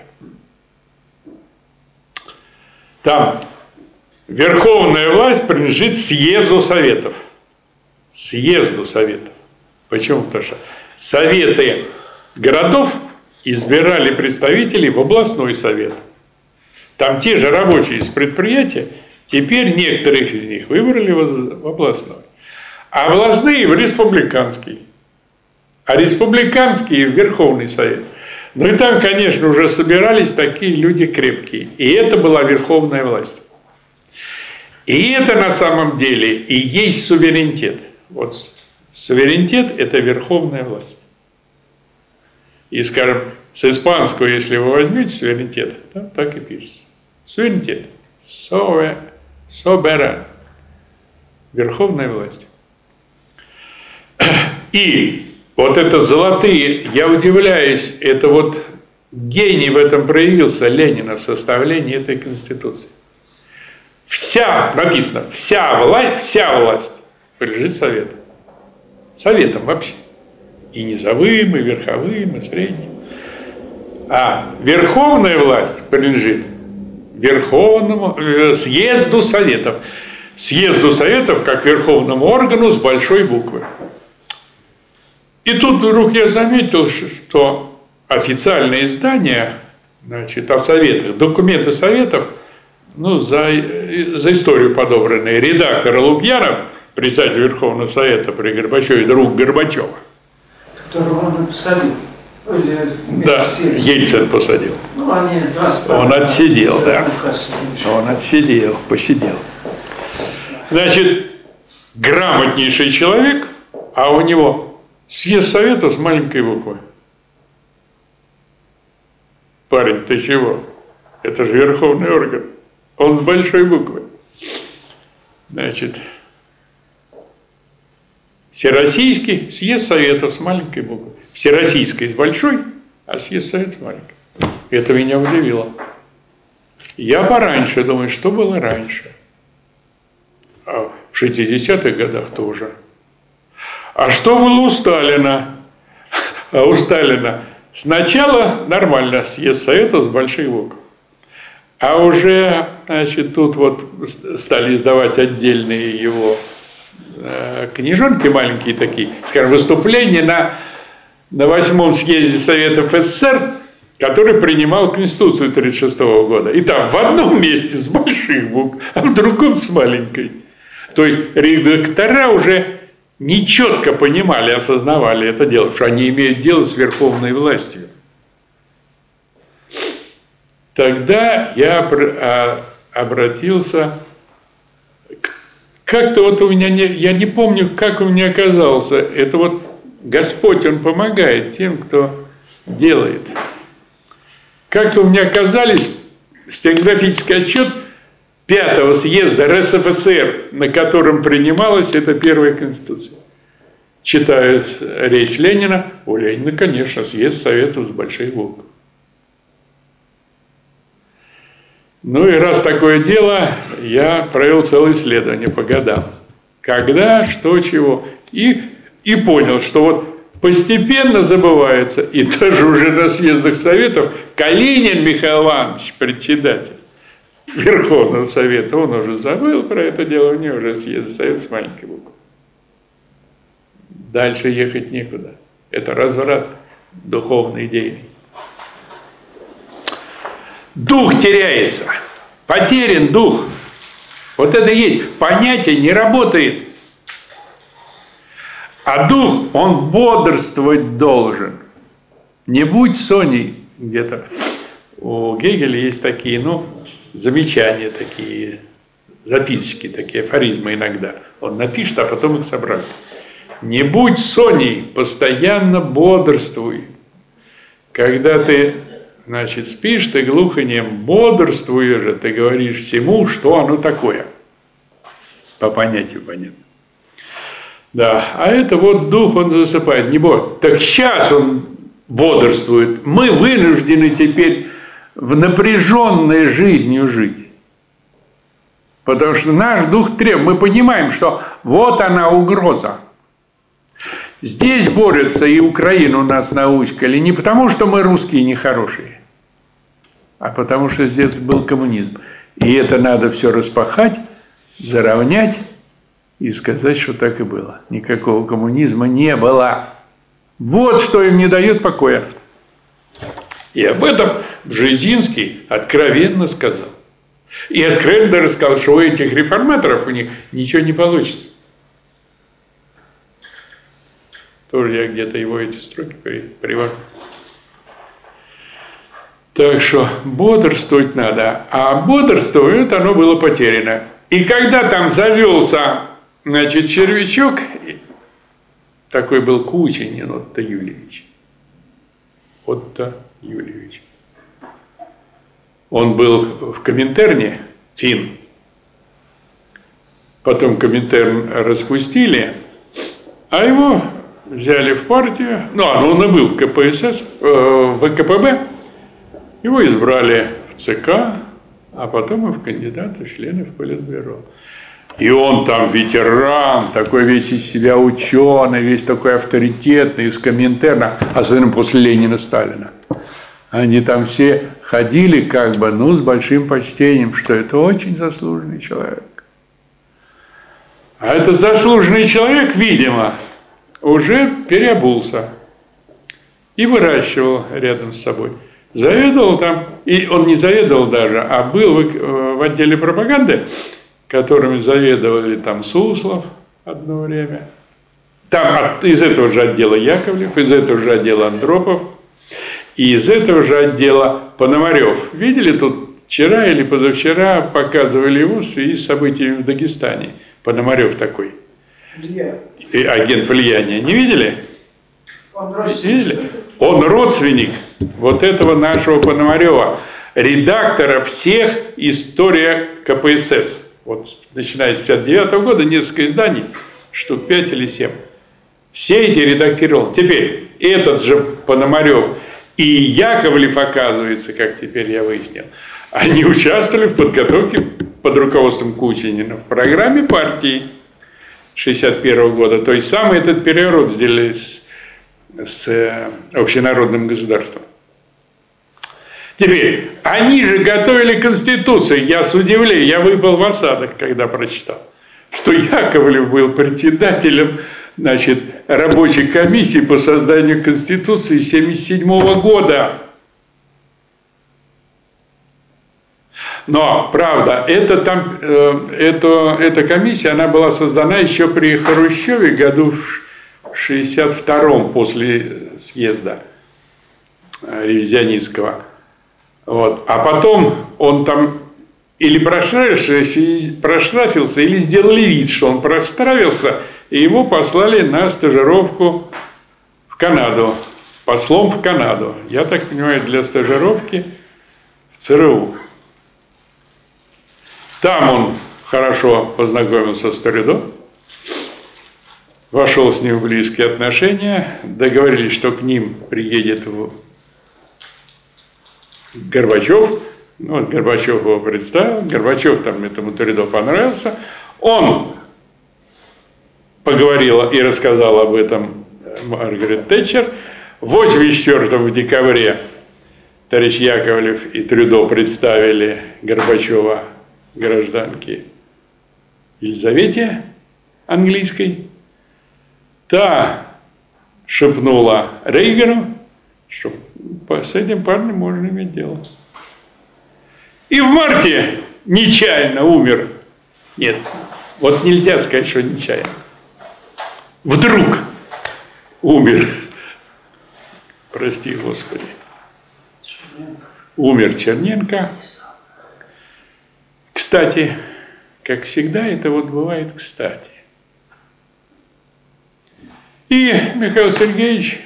Там верховная власть принадлежит съезду Советов. Съезду Советов. Почему? Потому что Советы городов избирали представителей в областной совет. Там те же рабочие из предприятия, теперь некоторых из них выбрали в областной. А областные в республиканский. А республиканский в Верховный Совет. Ну и там, конечно, уже собирались такие люди крепкие. И это была верховная власть. И это на самом деле и есть суверенитет. Вот суверенитет – это верховная власть. И, скажем, с испанского, если вы возьмете суверенитет, там так и пишется. Суверенитет. Соберан. Верховная власть. И вот это золотые, я удивляюсь, это вот гений в этом проявился, Ленина, в составлении этой Конституции. Вся, написано, вся власть, вся власть принадлежит Совету. Советам вообще. И низовым, и верховым, и средним. А верховная власть принадлежит Верховному э, съезду Советов. Съезду Советов как верховному органу с большой буквы. И тут вдруг я заметил, что официальные издания, значит, о Советах, документы Советов, ну, за, за историю подобранные, редактор Лубьянов, председатель Верховного Совета при Горбачеве, друг Горбачева. Которого он посадил. Или да, Ельцин посадил. Ну, они раз Он отсидел, да. Он отсидел, посидел. Значит, грамотнейший человек, а у него съезд Советов с маленькой буквы. Парень, ты чего? Это же верховный орган. Он с большой буквы. Значит, Всероссийский съезд Советов с маленькой буквы. Всероссийский с большой, а съезд Советов с маленькой. Это меня удивило. Я пораньше думаю, что было раньше. А в шестидесятых годах тоже. А что было у Сталина? А у Сталина сначала нормально съезд Советов с большой буквы. А уже, значит, тут вот стали издавать отдельные его э, книжонки маленькие такие, скажем, выступления на, на восьмом съезде Советов СССР, который принимал Конституцию тридцать шестого года. И там в одном месте с больших букв, а в другом с маленькой. То есть редактора уже нечетко понимали, осознавали это дело, что они имеют дело с верховной властью. Тогда я обратился, как-то вот у меня, не, я не помню, как у меня оказался, это вот Господь, Он помогает тем, кто делает. Как-то у меня оказались стенографический отчет пятого съезда РСФСР, на котором принималась эта первая Конституция. Читают речь Ленина, у Ленина, конечно, съезд Советов с большой буквы. Ну и раз такое дело, я провел целое исследование по годам. Когда, что, чего. И, и понял, что вот постепенно забывается, и даже уже на съездах Советов Калинин Михаил Иванович, председатель Верховного Совета, он уже забыл про это дело, у него уже съезд Совета с маленькой буквы. Дальше ехать некуда. Это разврат духовной идеи. Дух теряется, потерян дух. Вот это есть, понятие не работает. А дух, он бодрствовать должен. Не будь Соней где-то. У Гегеля есть такие, ну, замечания такие, записочки такие, афоризмы иногда. Он напишет, а потом их собрать. Не будь Соней, постоянно бодрствуй. Когда ты... Значит, спишь ты глухонем, бодрствуешь же, ты говоришь всему, что оно такое. По понятию понятно. Да, а это вот дух, он засыпает, не бой. Так сейчас он бодрствует. Мы вынуждены теперь в напряженной жизнью жить. Потому что наш дух требует. Мы понимаем, что вот она угроза. Здесь борются, и Украину нас науськали не потому, что мы русские нехорошие, а потому что здесь был коммунизм. И это надо все распахать, заровнять и сказать, что так и было. Никакого коммунизма не было. Вот что им не дает покоя. И об этом Бжезинский откровенно сказал. И откровенно рассказал, что у этих реформаторов у них ничего не получится. Тоже я где-то его эти строки привожу. Так что бодрствовать надо. А бодрствовать, оно было потеряно. И когда там завелся, значит, червячок, такой был Кучинин, Отто Юльевич. Отто Юльевич. Он был в Коминтерне, финн. Потом Коминтерн распустили, а его взяли в партию. Ну, он и был в ка пэ эс эс, э, в вэ ка пэ бэ. Его избрали в ЦК, а потом и в кандидаты в члены в Политбюро. И он там ветеран, такой весь из себя ученый, весь такой авторитетный, из Коминтерна, особенно после Ленина, Сталина. Они там все ходили как бы, ну, с большим почтением, что это очень заслуженный человек. А этот заслуженный человек, видимо, уже переобулся и выращивал рядом с собой. Заведовал там, и он не заведовал даже, а был в, в отделе пропаганды, которыми заведовали там Суслов одно время. Там от, из этого же отдела Яковлев, из этого же отдела Андропов, и из этого же отдела Пономарев. Видели тут вчера или позавчера показывали его в связи с событиями в Дагестане. Пономарев такой. Влияние. И агент влияния. Не видели? Он родственник. Видели? Он родственник вот этого нашего Пономарева, редактора всех «История ка пэ эс эс». Вот, начиная с пятьдесят девятого года, несколько изданий, штук пять или семь. Все эти редактировал. Теперь этот же Пономарев и Яковлев, оказывается, как теперь я выяснил, они участвовали в подготовке под руководством Кучинина в программе партии шестьдесят первого года. То есть самый этот переворот сделали с, с общенародным государством. Теперь, они же готовили Конституцию. Я с удивлением, я выпал в осадок, когда прочитал, что Яковлев был председателем, значит, рабочей комиссии по созданию Конституции семьдесят седьмого года. Но, правда, это там, э, это, эта комиссия, она была создана еще при Хрущеве году в шестьдесят втором после съезда э, ревизионистского. Вот. А потом он там или проштрафился, проштрафился, или сделали вид, что он проштрафился, и его послали на стажировку в Канаду, послом в Канаду. Я так понимаю, для стажировки в цэ эр у. Там он хорошо познакомился с Торидо, вошел с ним в близкие отношения, договорились, что к ним приедет Горбачев. Ну, вот Горбачев его представил, Горбачев там этому Торидо понравился. Он поговорил и рассказал об этом Маргарет Тэтчер. В восемьдесят четвёртом декабре товарищ Яковлев и Трюдо представили Горбачева гражданке Елизавете английской. Та шепнула Рейгану, что с этим парнем можно иметь дело. И в марте нечаянно умер. Нет, вот нельзя сказать, что нечаянно. Вдруг умер. Прости, Господи. Умер Черненко. Кстати, как всегда, это вот бывает кстати. И Михаил Сергеевич,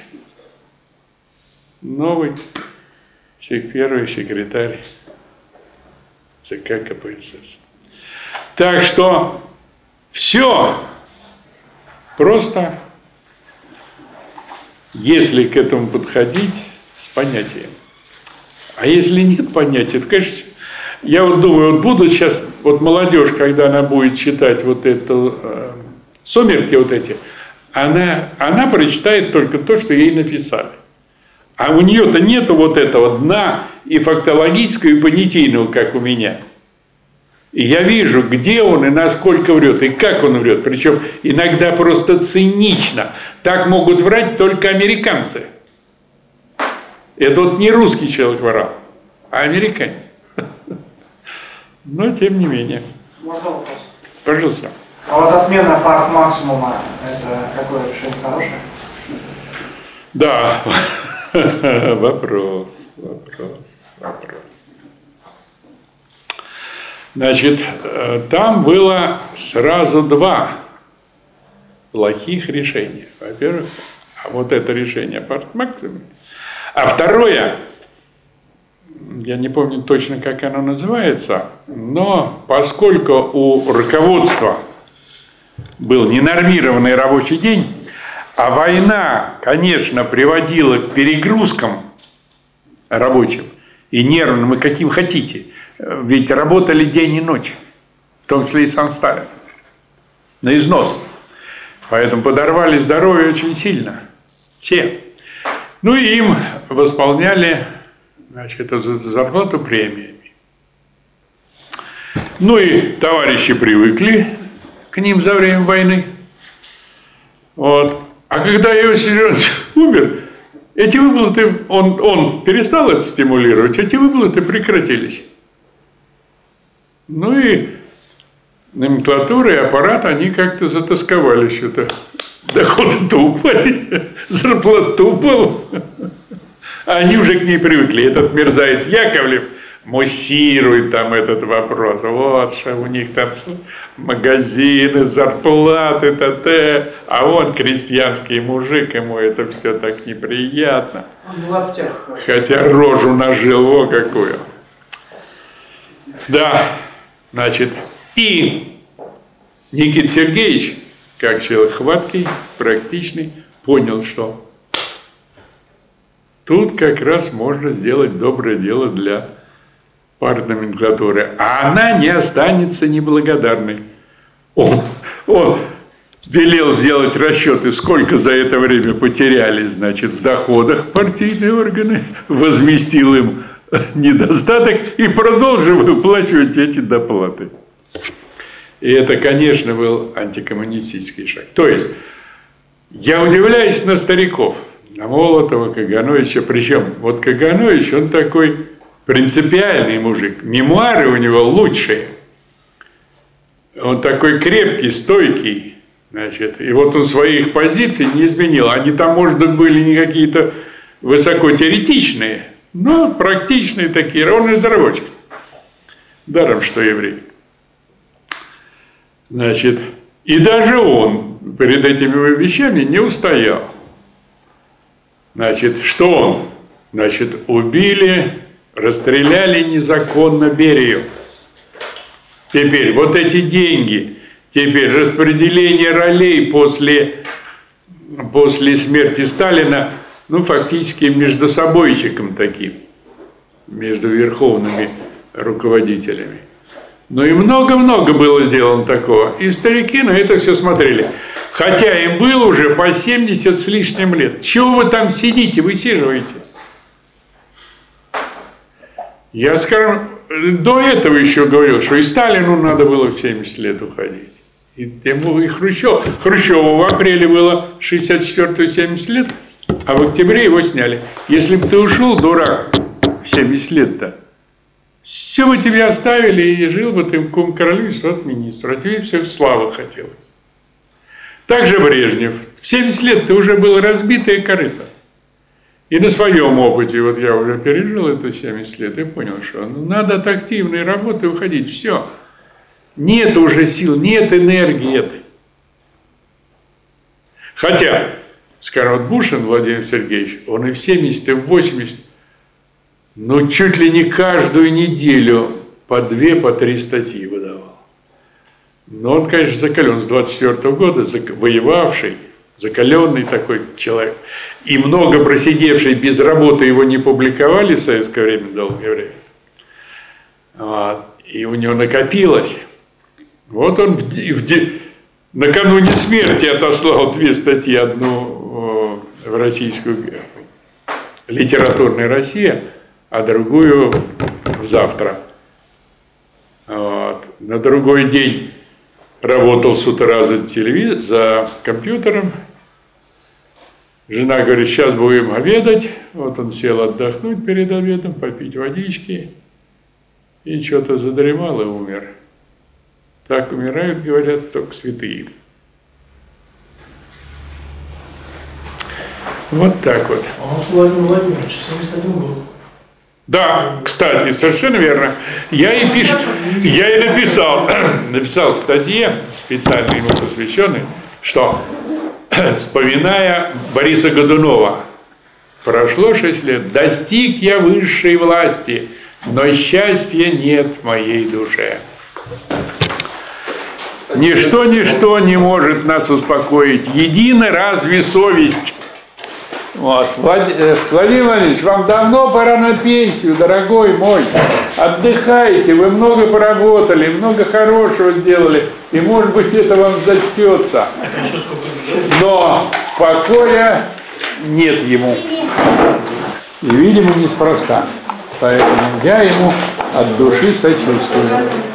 новый, первый секретарь ЦК ка пэ эс эс. Так что все просто, если к этому подходить с понятием. А если нет понятия, то, конечно, я вот думаю, вот будут сейчас, вот молодежь, когда она будет читать вот это, э, сумерки вот эти, она, она прочитает только то, что ей написали. А у нее-то нету вот этого дна и фактологического, и понятийного, как у меня. И я вижу, где он и насколько врет, и как он врет. Причем иногда просто цинично. Так могут врать только американцы. Это вот не русский человек врал, а американец. Но тем не менее. Можно вопрос? Пожалуйста. А вот отмена парк максимума, это какое решение хорошее? Да. Вопрос, вопрос, вопрос. Значит, там было сразу два плохих решения. Во-первых, вот это решение парк максимума, А второе, я не помню точно, как оно называется, но поскольку у руководства был ненормированный рабочий день, а война, конечно, приводила к перегрузкам рабочим и нервным, и каким хотите, ведь работали день и ночь, в том числе и сам Сталин, на износ. Поэтому подорвали здоровье очень сильно. Все. Ну и им восполняли, значит, эту зарплату премиями. Ну и товарищи привыкли к ним за время войны. Вот. А когда Иосиф Виссарионович умер, эти выплаты, он, он перестал это стимулировать, эти выплаты прекратились. Ну и номенклатура и аппарат, они как-то затасковали что-то. Доходы-то упали, зарплата упала. А они уже к ней привыкли. Этот мерзавец Яковлев муссирует там этот вопрос. Вот что у них там магазины, зарплаты, т.т. А он крестьянский мужик, ему это все так неприятно. Он в лаптях. Хотя рожу нажил, во какую. Да, значит, и Никита Сергеевич, как человек хваткий, практичный, понял, что тут как раз можно сделать доброе дело для партноменклатуры, а она не останется неблагодарной. Он, он велел сделать расчеты, сколько за это время потеряли, значит, в доходах партийные органы, возместил им недостаток и продолжил выплачивать эти доплаты. И это, конечно, был антикоммунистический шаг. То есть, я удивляюсь на стариков, на Молотова, Кагановича, причем вот Каганович, он такой принципиальный мужик, мемуары у него лучшие, он такой крепкий, стойкий, значит, и вот он своих позиций не изменил, они там, может быть, были не какие-то высокотеоретичные, но практичные такие, он из рабочих, даром, что еврей. Значит, и даже он перед этими вещами не устоял. Значит, что он? Значит, убили, расстреляли незаконно Берию. Теперь вот эти деньги, теперь распределение ролей после, после смерти Сталина, ну, фактически между собойчиком таким, между верховными руководителями. Ну и много-много было сделано такого. И старики на это все смотрели. Хотя им было уже по семьдесят с лишним лет. Чего вы там сидите, высиживаете? Я, скажем, до этого еще говорил, что и Сталину надо было в семьдесят лет уходить. И тем и Хрущев. Хрущеву в апреле было шестьдесят четвёртого семьдесят лет, а в октябре его сняли. Если бы ты ушел, дурак, в семьдесят лет-то, все бы тебя оставили, и жил бы ты в каком королевстве от министра, а тебе все славы хотелось. Также Брежнев. В семьдесят лет ты уже был разбитое корыто. И на своем опыте, вот я уже пережил это семьдесят лет, и понял, что ну, надо от активной работы уходить. Все. Нет уже сил, нет энергии этой. Хотя, скажем, вот Бушин Владимир Сергеевич, он и в семьдесят, и в восемьдесят, ну, чуть ли не каждую неделю по две, по три статьи выдавал. Но он, конечно, закален с двадцать четвёртого года, воевавший, закаленный такой человек. И много просидевший без работы его не публиковали в советское время, долгое время. Вот. И у него накопилось. Вот он в, в, накануне смерти отослал две статьи, одну в российскую «Литературная Россия», а другую завтра. Вот. На другой день работал с утра за телевизором, за компьютером. Жена говорит, сейчас будем обедать. Вот он сел отдохнуть перед обедом, попить водички. И что-то задремал и умер. Так умирают, говорят, только святые. Вот так вот. А он с Владимиром Владимировичем семьдесят один был. Да, кстати, совершенно верно. Я и, пишу, я и написал, написал в статье, специально ему посвященной, что, вспоминая Бориса Годунова, Прошло шесть лет. Достиг я высшей власти, но счастья нет в моей душе. Ничто, ничто не может нас успокоить. Едина разве совесть. Вот. Владимир Владимирович, вам давно пора на пенсию, дорогой мой. Отдыхайте, вы много поработали, много хорошего сделали, и, может быть, это вам зачтется. Но покоя нет ему. И, видимо, неспроста. Поэтому я ему от души сочувствую.